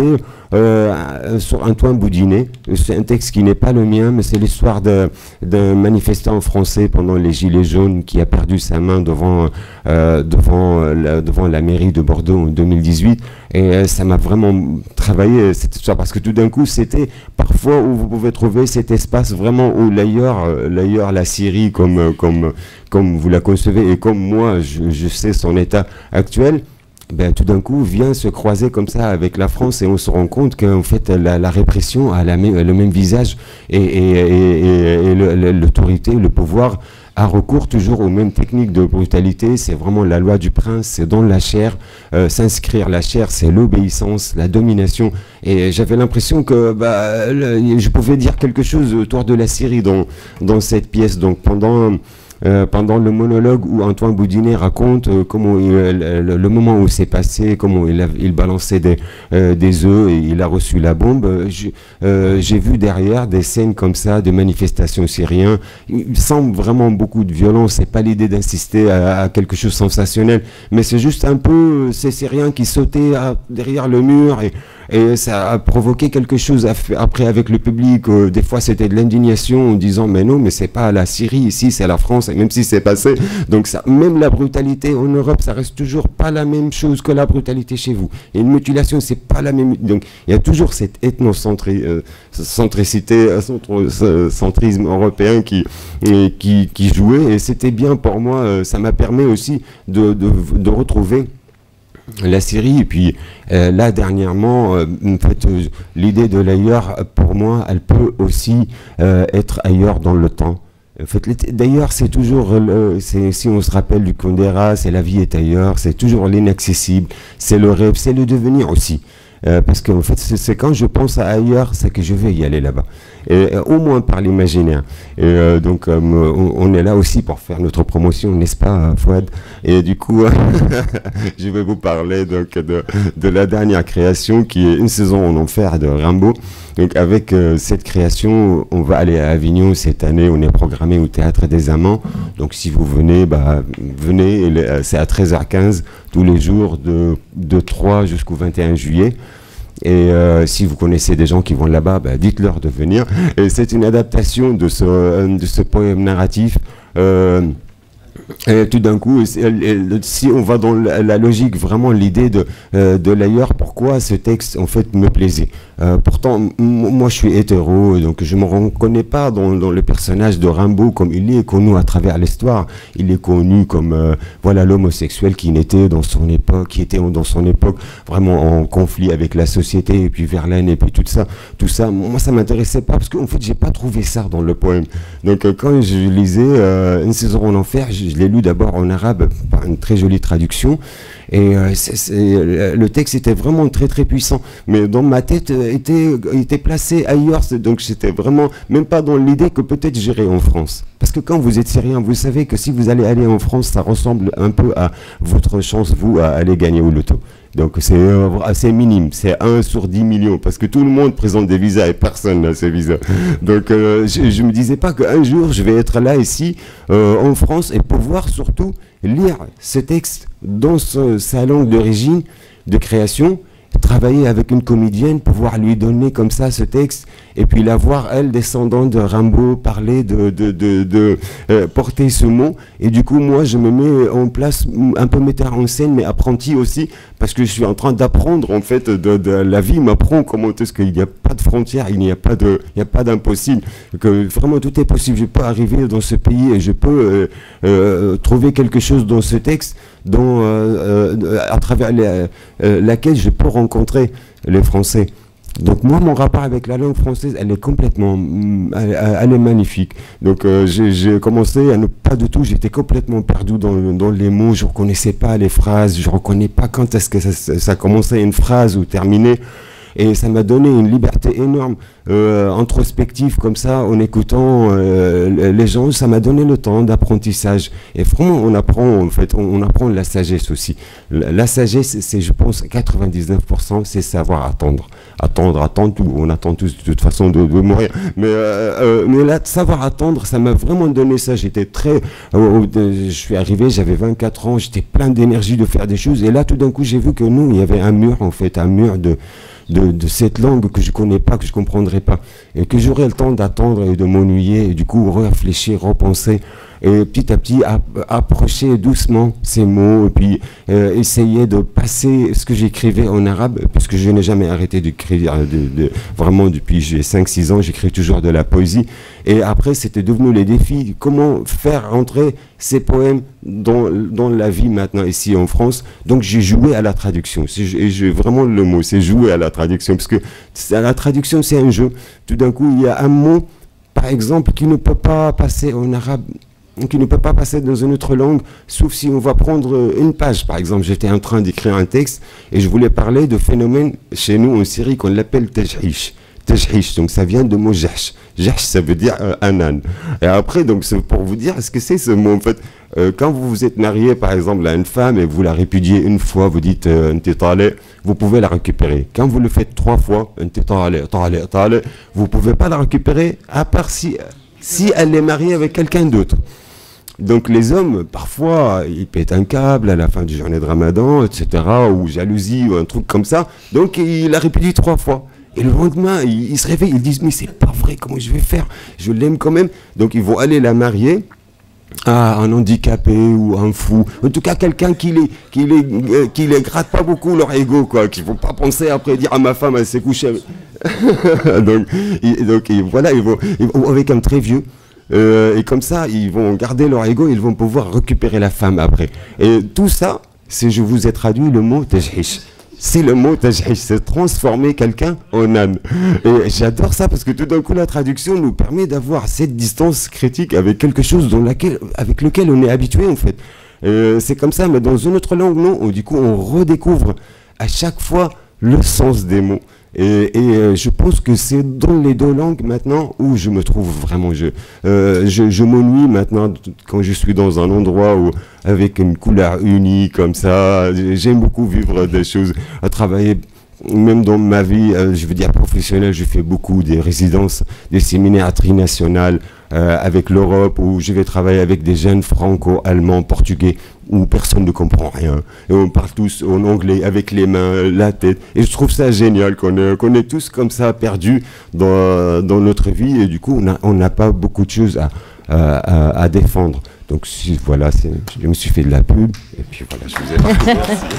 euh, sur Antoine Boudinet. C'est un texte qui n'est pas le mien, mais c'est l'histoire d'un manifestant français pendant les Gilets jaunes qui a perdu sa main devant, euh, devant, la, devant la mairie de Bordeaux en deux mille dix-huit. Et euh, ça m'a vraiment travaillé cette histoire, parce que tout d'un coup, c'était parfois où vous pouvez trouver cet espace vraiment où l'ailleurs, euh, l'ailleurs, la Syrie, comme, euh, comme, comme vous la concevez, et comme moi, je, je sais son état actuel, ben, tout d'un coup vient se croiser comme ça avec la France, et on se rend compte qu'en fait la, la répression a la même, le même visage, et, et, et, et, et l'autorité, le pouvoir a recours toujours aux mêmes techniques de brutalité. C'est vraiment la loi du prince, c'est dans la chair, euh, s'inscrire la chair, c'est l'obéissance, la domination. Et j'avais l'impression que bah, le, je pouvais dire quelque chose autour de la Syrie dans, dans cette pièce. Donc pendant... Euh, pendant le monologue où Antoine Boudinet raconte euh, comment il, le, le moment où c'est passé, comment il, a, il balançait des, euh, des œufs et il a reçu la bombe, j'ai euh, vu derrière des scènes comme ça, de manifestations syriennes, sans vraiment beaucoup de violence. C'est pas l'idée d'insister à, à quelque chose de sensationnel, mais c'est juste un peu ces Syriens qui sautaient à, derrière le mur, et Et ça a provoqué quelque chose après avec le public. Euh, des fois, c'était de l'indignation en disant mais non, mais c'est pas la Syrie ici, c'est la France. Et même si c'est passé, donc ça, même la brutalité en Europe, ça reste toujours pas la même chose que la brutalité chez vous. Et une mutilation, c'est pas la même. Donc il y a toujours cette ethnocentricité, euh, centrisme européen qui, et, qui qui jouait. Et c'était bien pour moi. Euh, ça m'a permis aussi de, de, de retrouver la Syrie. Et puis euh, là dernièrement, euh, en fait, euh, l'idée de l'ailleurs, pour moi, elle peut aussi euh, être ailleurs dans le temps. En fait, d'ailleurs, c'est toujours, euh, si on se rappelle du Kundera, c'est la vie est ailleurs, c'est toujours l'inaccessible, c'est le rêve, c'est le devenir aussi. Euh, parce qu'en fait, c'est quand je pense à ailleurs, c'est que je vais y aller là-bas. Et euh, au moins par l'imaginaire. Et euh, donc, euh, on, on est là aussi pour faire notre promotion, n'est-ce pas, Fouad? Et du coup, je vais vous parler donc de, de la dernière création, qui est Une saison en enfer de Rimbaud. Donc, avec euh, cette création, on va aller à Avignon cette année. On est programmé au Théâtre des Amants. Donc, si vous venez, bah, venez. C'est à treize heures quinze tous les jours de, de trois jusqu'au vingt et un juillet. Et euh, si vous connaissez des gens qui vont là-bas, bah, dites-leur de venir. Et c'est une adaptation de ce, de ce poème narratif. Euh, Et tout d'un coup, si on va dans la logique, vraiment l'idée de, euh, de l'ailleurs, pourquoi ce texte en fait me plaisait. Euh, pourtant, moi je suis hétéro, donc je ne me reconnais pas dans, dans le personnage de Rimbaud comme il est connu à travers l'histoire. Il est connu comme euh, voilà l'homosexuel qui n'était dans son époque, qui était dans son époque vraiment en conflit avec la société, et puis Verlaine, et puis tout ça. Tout ça, moi ça m'intéressait pas, parce qu'en fait j'ai pas trouvé ça dans le poème. Donc euh, quand je lisais euh, Une saison en enfer, je, je l'ai lu d'abord en arabe par une très jolie traduction, et euh, c'est, c'est, le texte était vraiment très très puissant, mais dans ma tête euh, était, était placé ailleurs, donc j'étais vraiment même pas dans l'idée que peut-être j'irais en France, parce que quand vous êtes syrien, vous savez que si vous allez aller en France, ça ressemble un peu à votre chance, vous, à aller gagner au loto. Donc c'est euh, assez minime, c'est un sur dix millions, parce que tout le monde présente des visas et personne n'a ces visas. Donc euh, je, je me disais pas qu'un jour je vais être là ici euh, en France et pouvoir surtout lire ce texte dans ce, sa langue d'origine, de création, travailler avec une comédienne, pouvoir lui donner comme ça ce texte, et puis la voir, elle, descendante de Rimbaud, parler de, de, de, de euh, porter ce mot. Et du coup, moi, je me mets en place, un peu metteur en scène, mais apprenti aussi, parce que je suis en train d'apprendre, en fait, de, de la vie m'apprend comment est-ce qu'il n'y a pas de frontières, il n'y a pas de, il n'y a pas d'impossible, que vraiment tout est possible. Je peux arriver dans ce pays et je peux euh, euh, trouver quelque chose dans ce texte, dont, euh, euh, à travers les, euh, laquelle je peux rencontrer les Français. Donc moi, mon rapport avec la langue française, elle est complètement, elle, elle est magnifique. Donc euh, j'ai commencé à ne pas du tout, j'étais complètement perdu dans, dans les mots, je ne reconnaissais pas les phrases, je ne reconnais pas quand est-ce que ça, ça commençait une phrase ou terminait. Et ça m'a donné une liberté énorme, euh, introspective comme ça, en écoutant euh, les gens. Ça m'a donné le temps d'apprentissage. Et vraiment, on apprend, en fait, on, on apprend la sagesse aussi. La, la sagesse, c'est, je pense, quatre-vingt-dix-neuf pour cent, c'est savoir attendre. Attendre, attendre tout. On attend tous de toute façon de, de mourir. Mais, euh, euh, mais là, savoir attendre, ça m'a vraiment donné ça. J'étais très... Euh, je suis arrivé, j'avais vingt-quatre ans, j'étais plein d'énergie de faire des choses. Et là, tout d'un coup, j'ai vu que nous, il y avait un mur, en fait, un mur de... de, de cette langue que je connais pas, que je comprendrai pas, et que j'aurai le temps d'attendre et de m'ennuyer, et du coup réfléchir, repenser, et petit à petit ap approcher doucement ces mots, et puis euh, essayer de passer ce que j'écrivais en arabe, puisque je n'ai jamais arrêté d'écrire, de, de, vraiment depuis j'ai cinq six ans, j'écris toujours de la poésie, et après c'était devenu les défis, comment faire entrer ces poèmes dans, dans la vie maintenant ici en France. Donc j'ai joué à la traduction, et j'ai vraiment le mot, c'est jouer à la traduction, parce que la traduction c'est un jeu. Tout d'un coup il y a un mot, par exemple, qui ne peut pas passer en arabe, qui ne peut pas passer dans une autre langue, sauf si on va prendre une page. Par exemple, j'étais en train d'écrire un texte et je voulais parler de phénomène chez nous en Syrie qu'on l'appelle tajhish. Tajhish, donc ça vient de mot jahsh. Jahsh, ça veut dire euh, un âne. Et après, donc c'est pour vous dire ce que c'est ce mot en fait. Euh, quand vous vous êtes marié par exemple à une femme et vous la répudiez une fois, vous dites euh, vous pouvez la récupérer. Quand vous le faites trois fois, vous pouvez pas la récupérer à part si, si elle est mariée avec quelqu'un d'autre. Donc les hommes, parfois, ils pètent un câble à la fin du journée de Ramadan, et cetera, ou jalousie, ou un truc comme ça. Donc il la répudie trois fois. Et le lendemain, ils, ils se réveillent, ils disent, mais c'est pas vrai, comment je vais faire? Je l'aime quand même. Donc ils vont aller la marier à un handicapé ou un fou. En tout cas, quelqu'un qui les, qui les, euh, qui les gratte pas beaucoup leur ego, quoi. Qui ne vont pas penser après dire, ah, ma femme, elle s'est couchée avec... donc, ils, donc ils, voilà, ils vont, ils vont avec un très vieux. Euh, et comme ça, ils vont garder leur ego, ils vont pouvoir récupérer la femme après. Et tout ça, c'est, je vous ai traduit le mot tajhish. C'est le mot tajhish, c'est transformer quelqu'un en âne. Et j'adore ça parce que tout d'un coup, la traduction nous permet d'avoir cette distance critique avec quelque chose dans laquelle, avec lequel on est habitué en fait. Euh, c'est comme ça, mais dans une autre langue, non. Du coup, on redécouvre à chaque fois le sens des mots. Et, et euh, je pense que c'est dans les deux langues maintenant où je me trouve vraiment. Je, euh, je, je m'ennuie maintenant quand je suis dans un endroit où, avec une couleur unie comme ça. J'aime beaucoup vivre des choses, à travailler. Même dans ma vie, euh, je veux dire professionnelle, je fais beaucoup des résidences, des séminaires trinationales euh, avec l'Europe, où je vais travailler avec des jeunes franco-allemands, portugais, où personne ne comprend rien. Et on parle tous en anglais, avec les mains, la tête. Et je trouve ça génial qu'on est, qu'on est tous comme ça perdus dans, dans notre vie. Et du coup, on n'a pas beaucoup de choses à, à, à, à défendre. Donc si, voilà, je me suis fait de la pub. Et puis voilà, je vous ai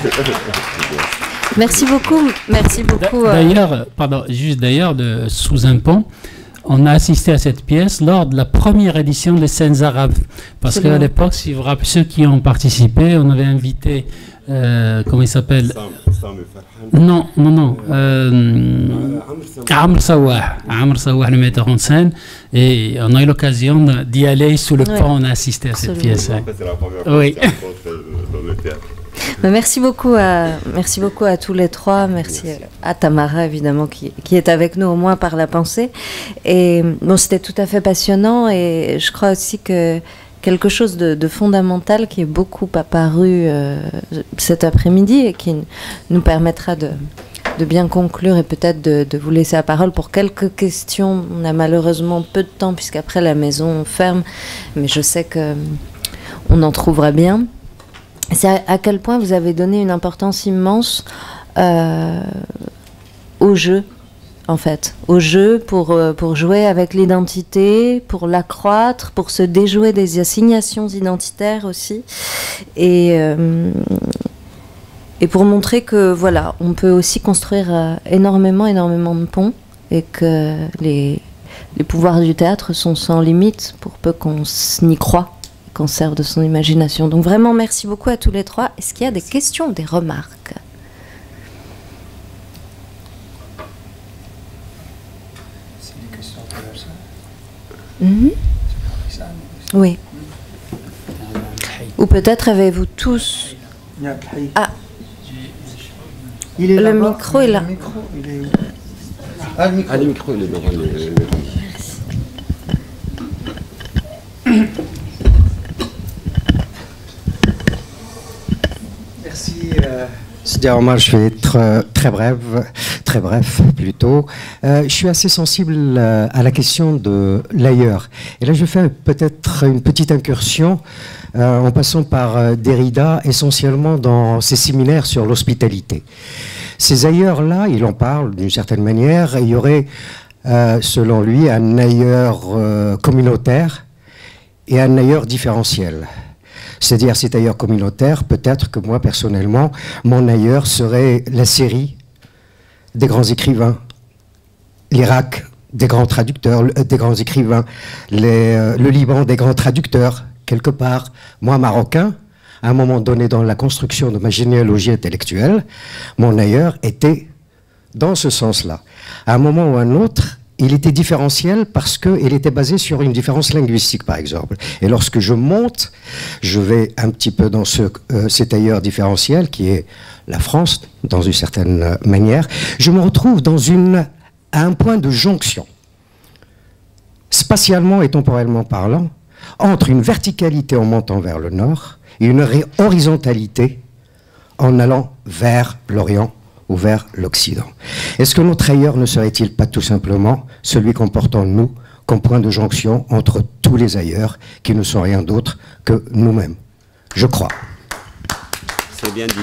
Merci beaucoup, merci beaucoup. D'ailleurs, pardon, juste d'ailleurs, de Sous un pont, on a assisté à cette pièce lors de la première édition des scènes arabes. Parce qu'à l'époque, si vous vous rappelez, ceux qui ont participé, on avait invité, euh, comment il s'appelle? Non, non, non. Euh, Amr Sawah, Amr Sawah, le metteur en scène. Et on a eu l'occasion d'y aller sous le pont, on a assisté à cette pièce. Oui. Merci beaucoup, à, merci beaucoup à tous les trois. Merci, merci. à Tamara, évidemment, qui, qui est avec nous au moins par la pensée. Et bon, c'était tout à fait passionnant. Et je crois aussi que quelque chose de, de fondamental qui est beaucoup apparu euh, cet après-midi et qui nous permettra de, de bien conclure et peut-être de, de vous laisser la parole pour quelques questions. On a malheureusement peu de temps puisqu'après la maison ferme, mais je sais qu'on en trouvera bien. C'est à, à quel point vous avez donné une importance immense euh, au jeu, en fait. Au jeu pour, euh, pour jouer avec l'identité, pour l'accroître, pour se déjouer des assignations identitaires aussi. Et, euh, et pour montrer que, voilà, on peut aussi construire euh, énormément, énormément de ponts et que les, les pouvoirs du théâtre sont sans limite pour peu qu'on y croit. Qu'on serve de son imagination. Donc vraiment, merci beaucoup à tous les trois. Est-ce qu'il y a des questions ou des remarques? C'est des questions comme ça. Mm-hmm. Oui. Ou peut-être avez-vous tous... Ah, il est le là-bas. micro est là. Le micro, il est... Ah, le micro. Ah, le micro, il est devant le... Merci. Euh, Merci Omar, je vais être euh, très bref, très bref plutôt. Euh, je suis assez sensible euh, à la question de l'ailleurs. Et là, je fais peut-être une petite incursion euh, en passant par euh, Derrida, essentiellement dans ses séminaires sur l'hospitalité. Ces ailleurs-là, il en parle d'une certaine manière, il y aurait, euh, selon lui, un ailleurs euh, communautaire et un ailleurs différentiel. C'est-à-dire, cet ailleurs communautaire, peut-être que moi, personnellement, mon ailleurs serait la Syrie des grands écrivains, l'Irak des grands traducteurs, des grands écrivains, les, euh, le Liban des grands traducteurs, quelque part. Moi, marocain, à un moment donné dans la construction de ma généalogie intellectuelle, mon ailleurs était dans ce sens-là. À un moment ou à un autre, il était différentiel parce qu'il était basé sur une différence linguistique, par exemple. Et lorsque je monte, je vais un petit peu dans ce, euh, cet ailleurs différentiel qui est la France, dans une certaine manière. Je me retrouve dans une, à un point de jonction, spatialement et temporellement parlant, entre une verticalité en montant vers le nord et une horizontalité en allant vers l'Orient ou vers l'Occident. Est-ce que notre ailleurs ne serait-il pas tout simplement celui qu'on porte en nous comme point de jonction entre tous les ailleurs qui ne sont rien d'autre que nous-mêmes? Je crois. C'est bien dit.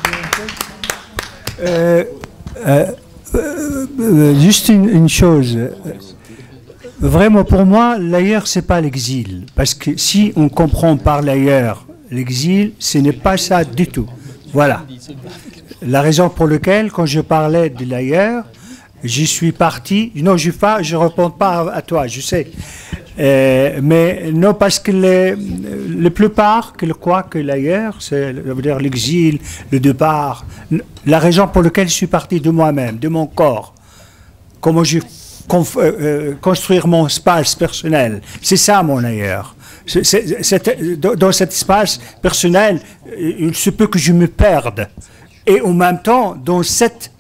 Euh, euh, euh, juste une, une chose. Vraiment, pour moi, l'ailleurs, c'est pas l'exil. Parce que si on comprend par l'ailleurs l'exil, ce n'est pas ça du tout. Voilà. La raison pour laquelle, quand je parlais de l'ailleurs, je suis parti. Non, je ne réponds pas à toi, je sais. Euh, mais non, parce que les, la plupart qui croient que l'ailleurs, c'est dire l'exil, le départ. La raison pour laquelle je suis parti de moi-même, de mon corps, comment je euh, construire mon espace personnel, c'est ça mon ailleurs. C'est, c'est, c'est, dans cet espace personnel, il se peut que je me perde. Et en même temps, dans cette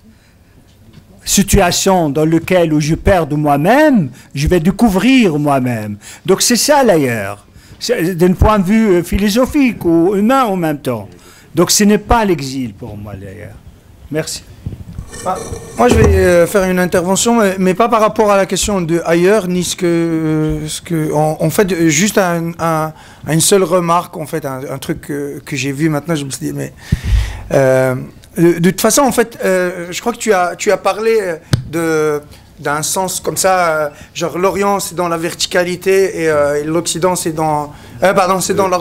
situation dans laquelle où je perds de moi-même, je vais découvrir moi-même. Donc c'est ça l'ailleurs, d'un point de vue philosophique ou humain en même temps. Donc ce n'est pas l'exil pour moi l'ailleurs. Merci. Ah, moi, je vais euh, faire une intervention, mais, mais pas par rapport à la question de ailleurs, ni ce que, euh, ce que, en, en fait, juste un, un, une seule remarque, en fait, un, un truc que, que j'ai vu maintenant, je me suis dit, mais euh, de, de toute façon, en fait, euh, je crois que tu as, tu as parlé de d'un sens comme ça, euh, genre l'Orient c'est dans la verticalité et, euh, et l'Occident c'est dans, euh, pardon, c'est dans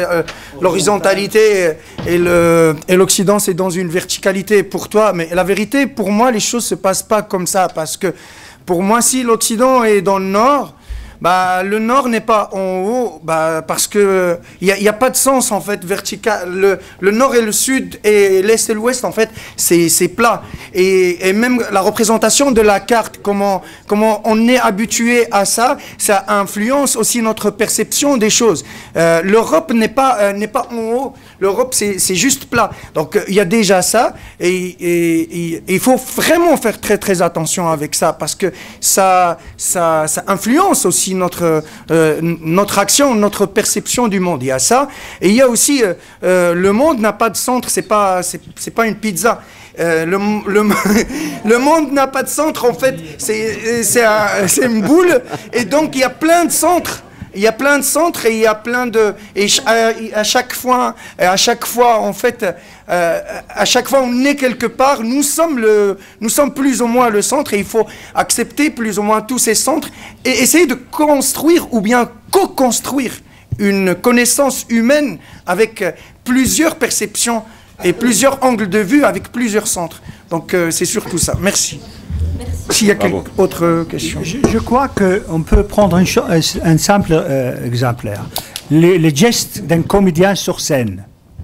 l'horizontalité et le et l'Occident c'est dans une verticalité pour toi. Mais la vérité, pour moi, les choses se passent pas comme ça, parce que pour moi, si l'Occident est dans le Nord, bah le Nord n'est pas en haut, bah parce que il y a, y a pas de sens en fait vertical. Le, le Nord et le Sud et l'Est et l'Ouest en fait c'est c'est plat. Et, et même la représentation de la carte, comment comment on est habitué à ça, ça influence aussi notre perception des choses. Euh, L'Europe n'est pas euh, n'est pas en haut. L'Europe c'est c'est juste plat. Donc il y a déjà ça et, et, et il faut vraiment faire très très attention avec ça, parce que ça ça ça influence aussi notre euh, notre action, notre perception du monde. Il y a ça, et il y a aussi euh, euh, le monde n'a pas de centre. C'est pas c'est c'est pas une pizza. Euh, le, le, le monde n'a pas de centre en fait. C'est c'est un, c'est une boule, et donc il y a plein de centres. Il y a plein de centres et il y a plein de et à, à chaque fois à chaque fois en fait euh, à chaque fois on est quelque part, nous sommes le nous sommes plus ou moins le centre, et il faut accepter plus ou moins tous ces centres et essayer de construire ou bien co-construire une connaissance humaine avec plusieurs perceptions et plusieurs angles de vue avec plusieurs centres. Donc euh, c'est surtout ça. Merci. S'il y a quelques autres questions. Je, je crois qu'on peut prendre un, un simple euh, exemplaire. Les, les gestes d'un comédien sur scène.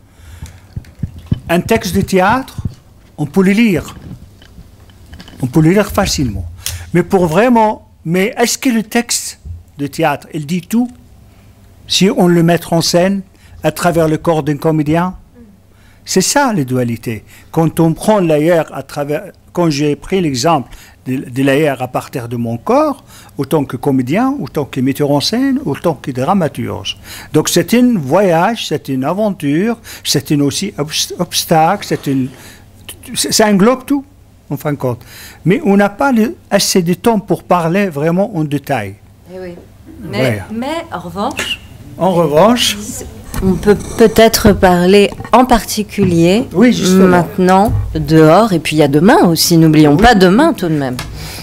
Un texte de théâtre, on peut le lire. On peut le lire facilement. Mais pour vraiment... Mais est-ce que le texte de théâtre, il dit tout si on le met en scène à travers le corps d'un comédien? C'est ça, les dualités. Quand on prend l'ailleurs à travers... Quand j'ai pris l'exemple de, de l'ailleurs à partir de mon corps, autant que comédien, autant que metteur en scène, autant que dramaturge. Donc c'est un voyage, c'est une aventure, c'est un aussi obstacle, c'est une ça englobe tout, en fin de compte. Mais on n'a pas le, assez de temps pour parler vraiment en détail. Eh oui. Mais, Ouais. mais en revanche, En revanche, on peut peut-être parler en particulier Oui, justement. maintenant, dehors, et puis il y a demain aussi, n'oublions Oui. pas demain tout de même.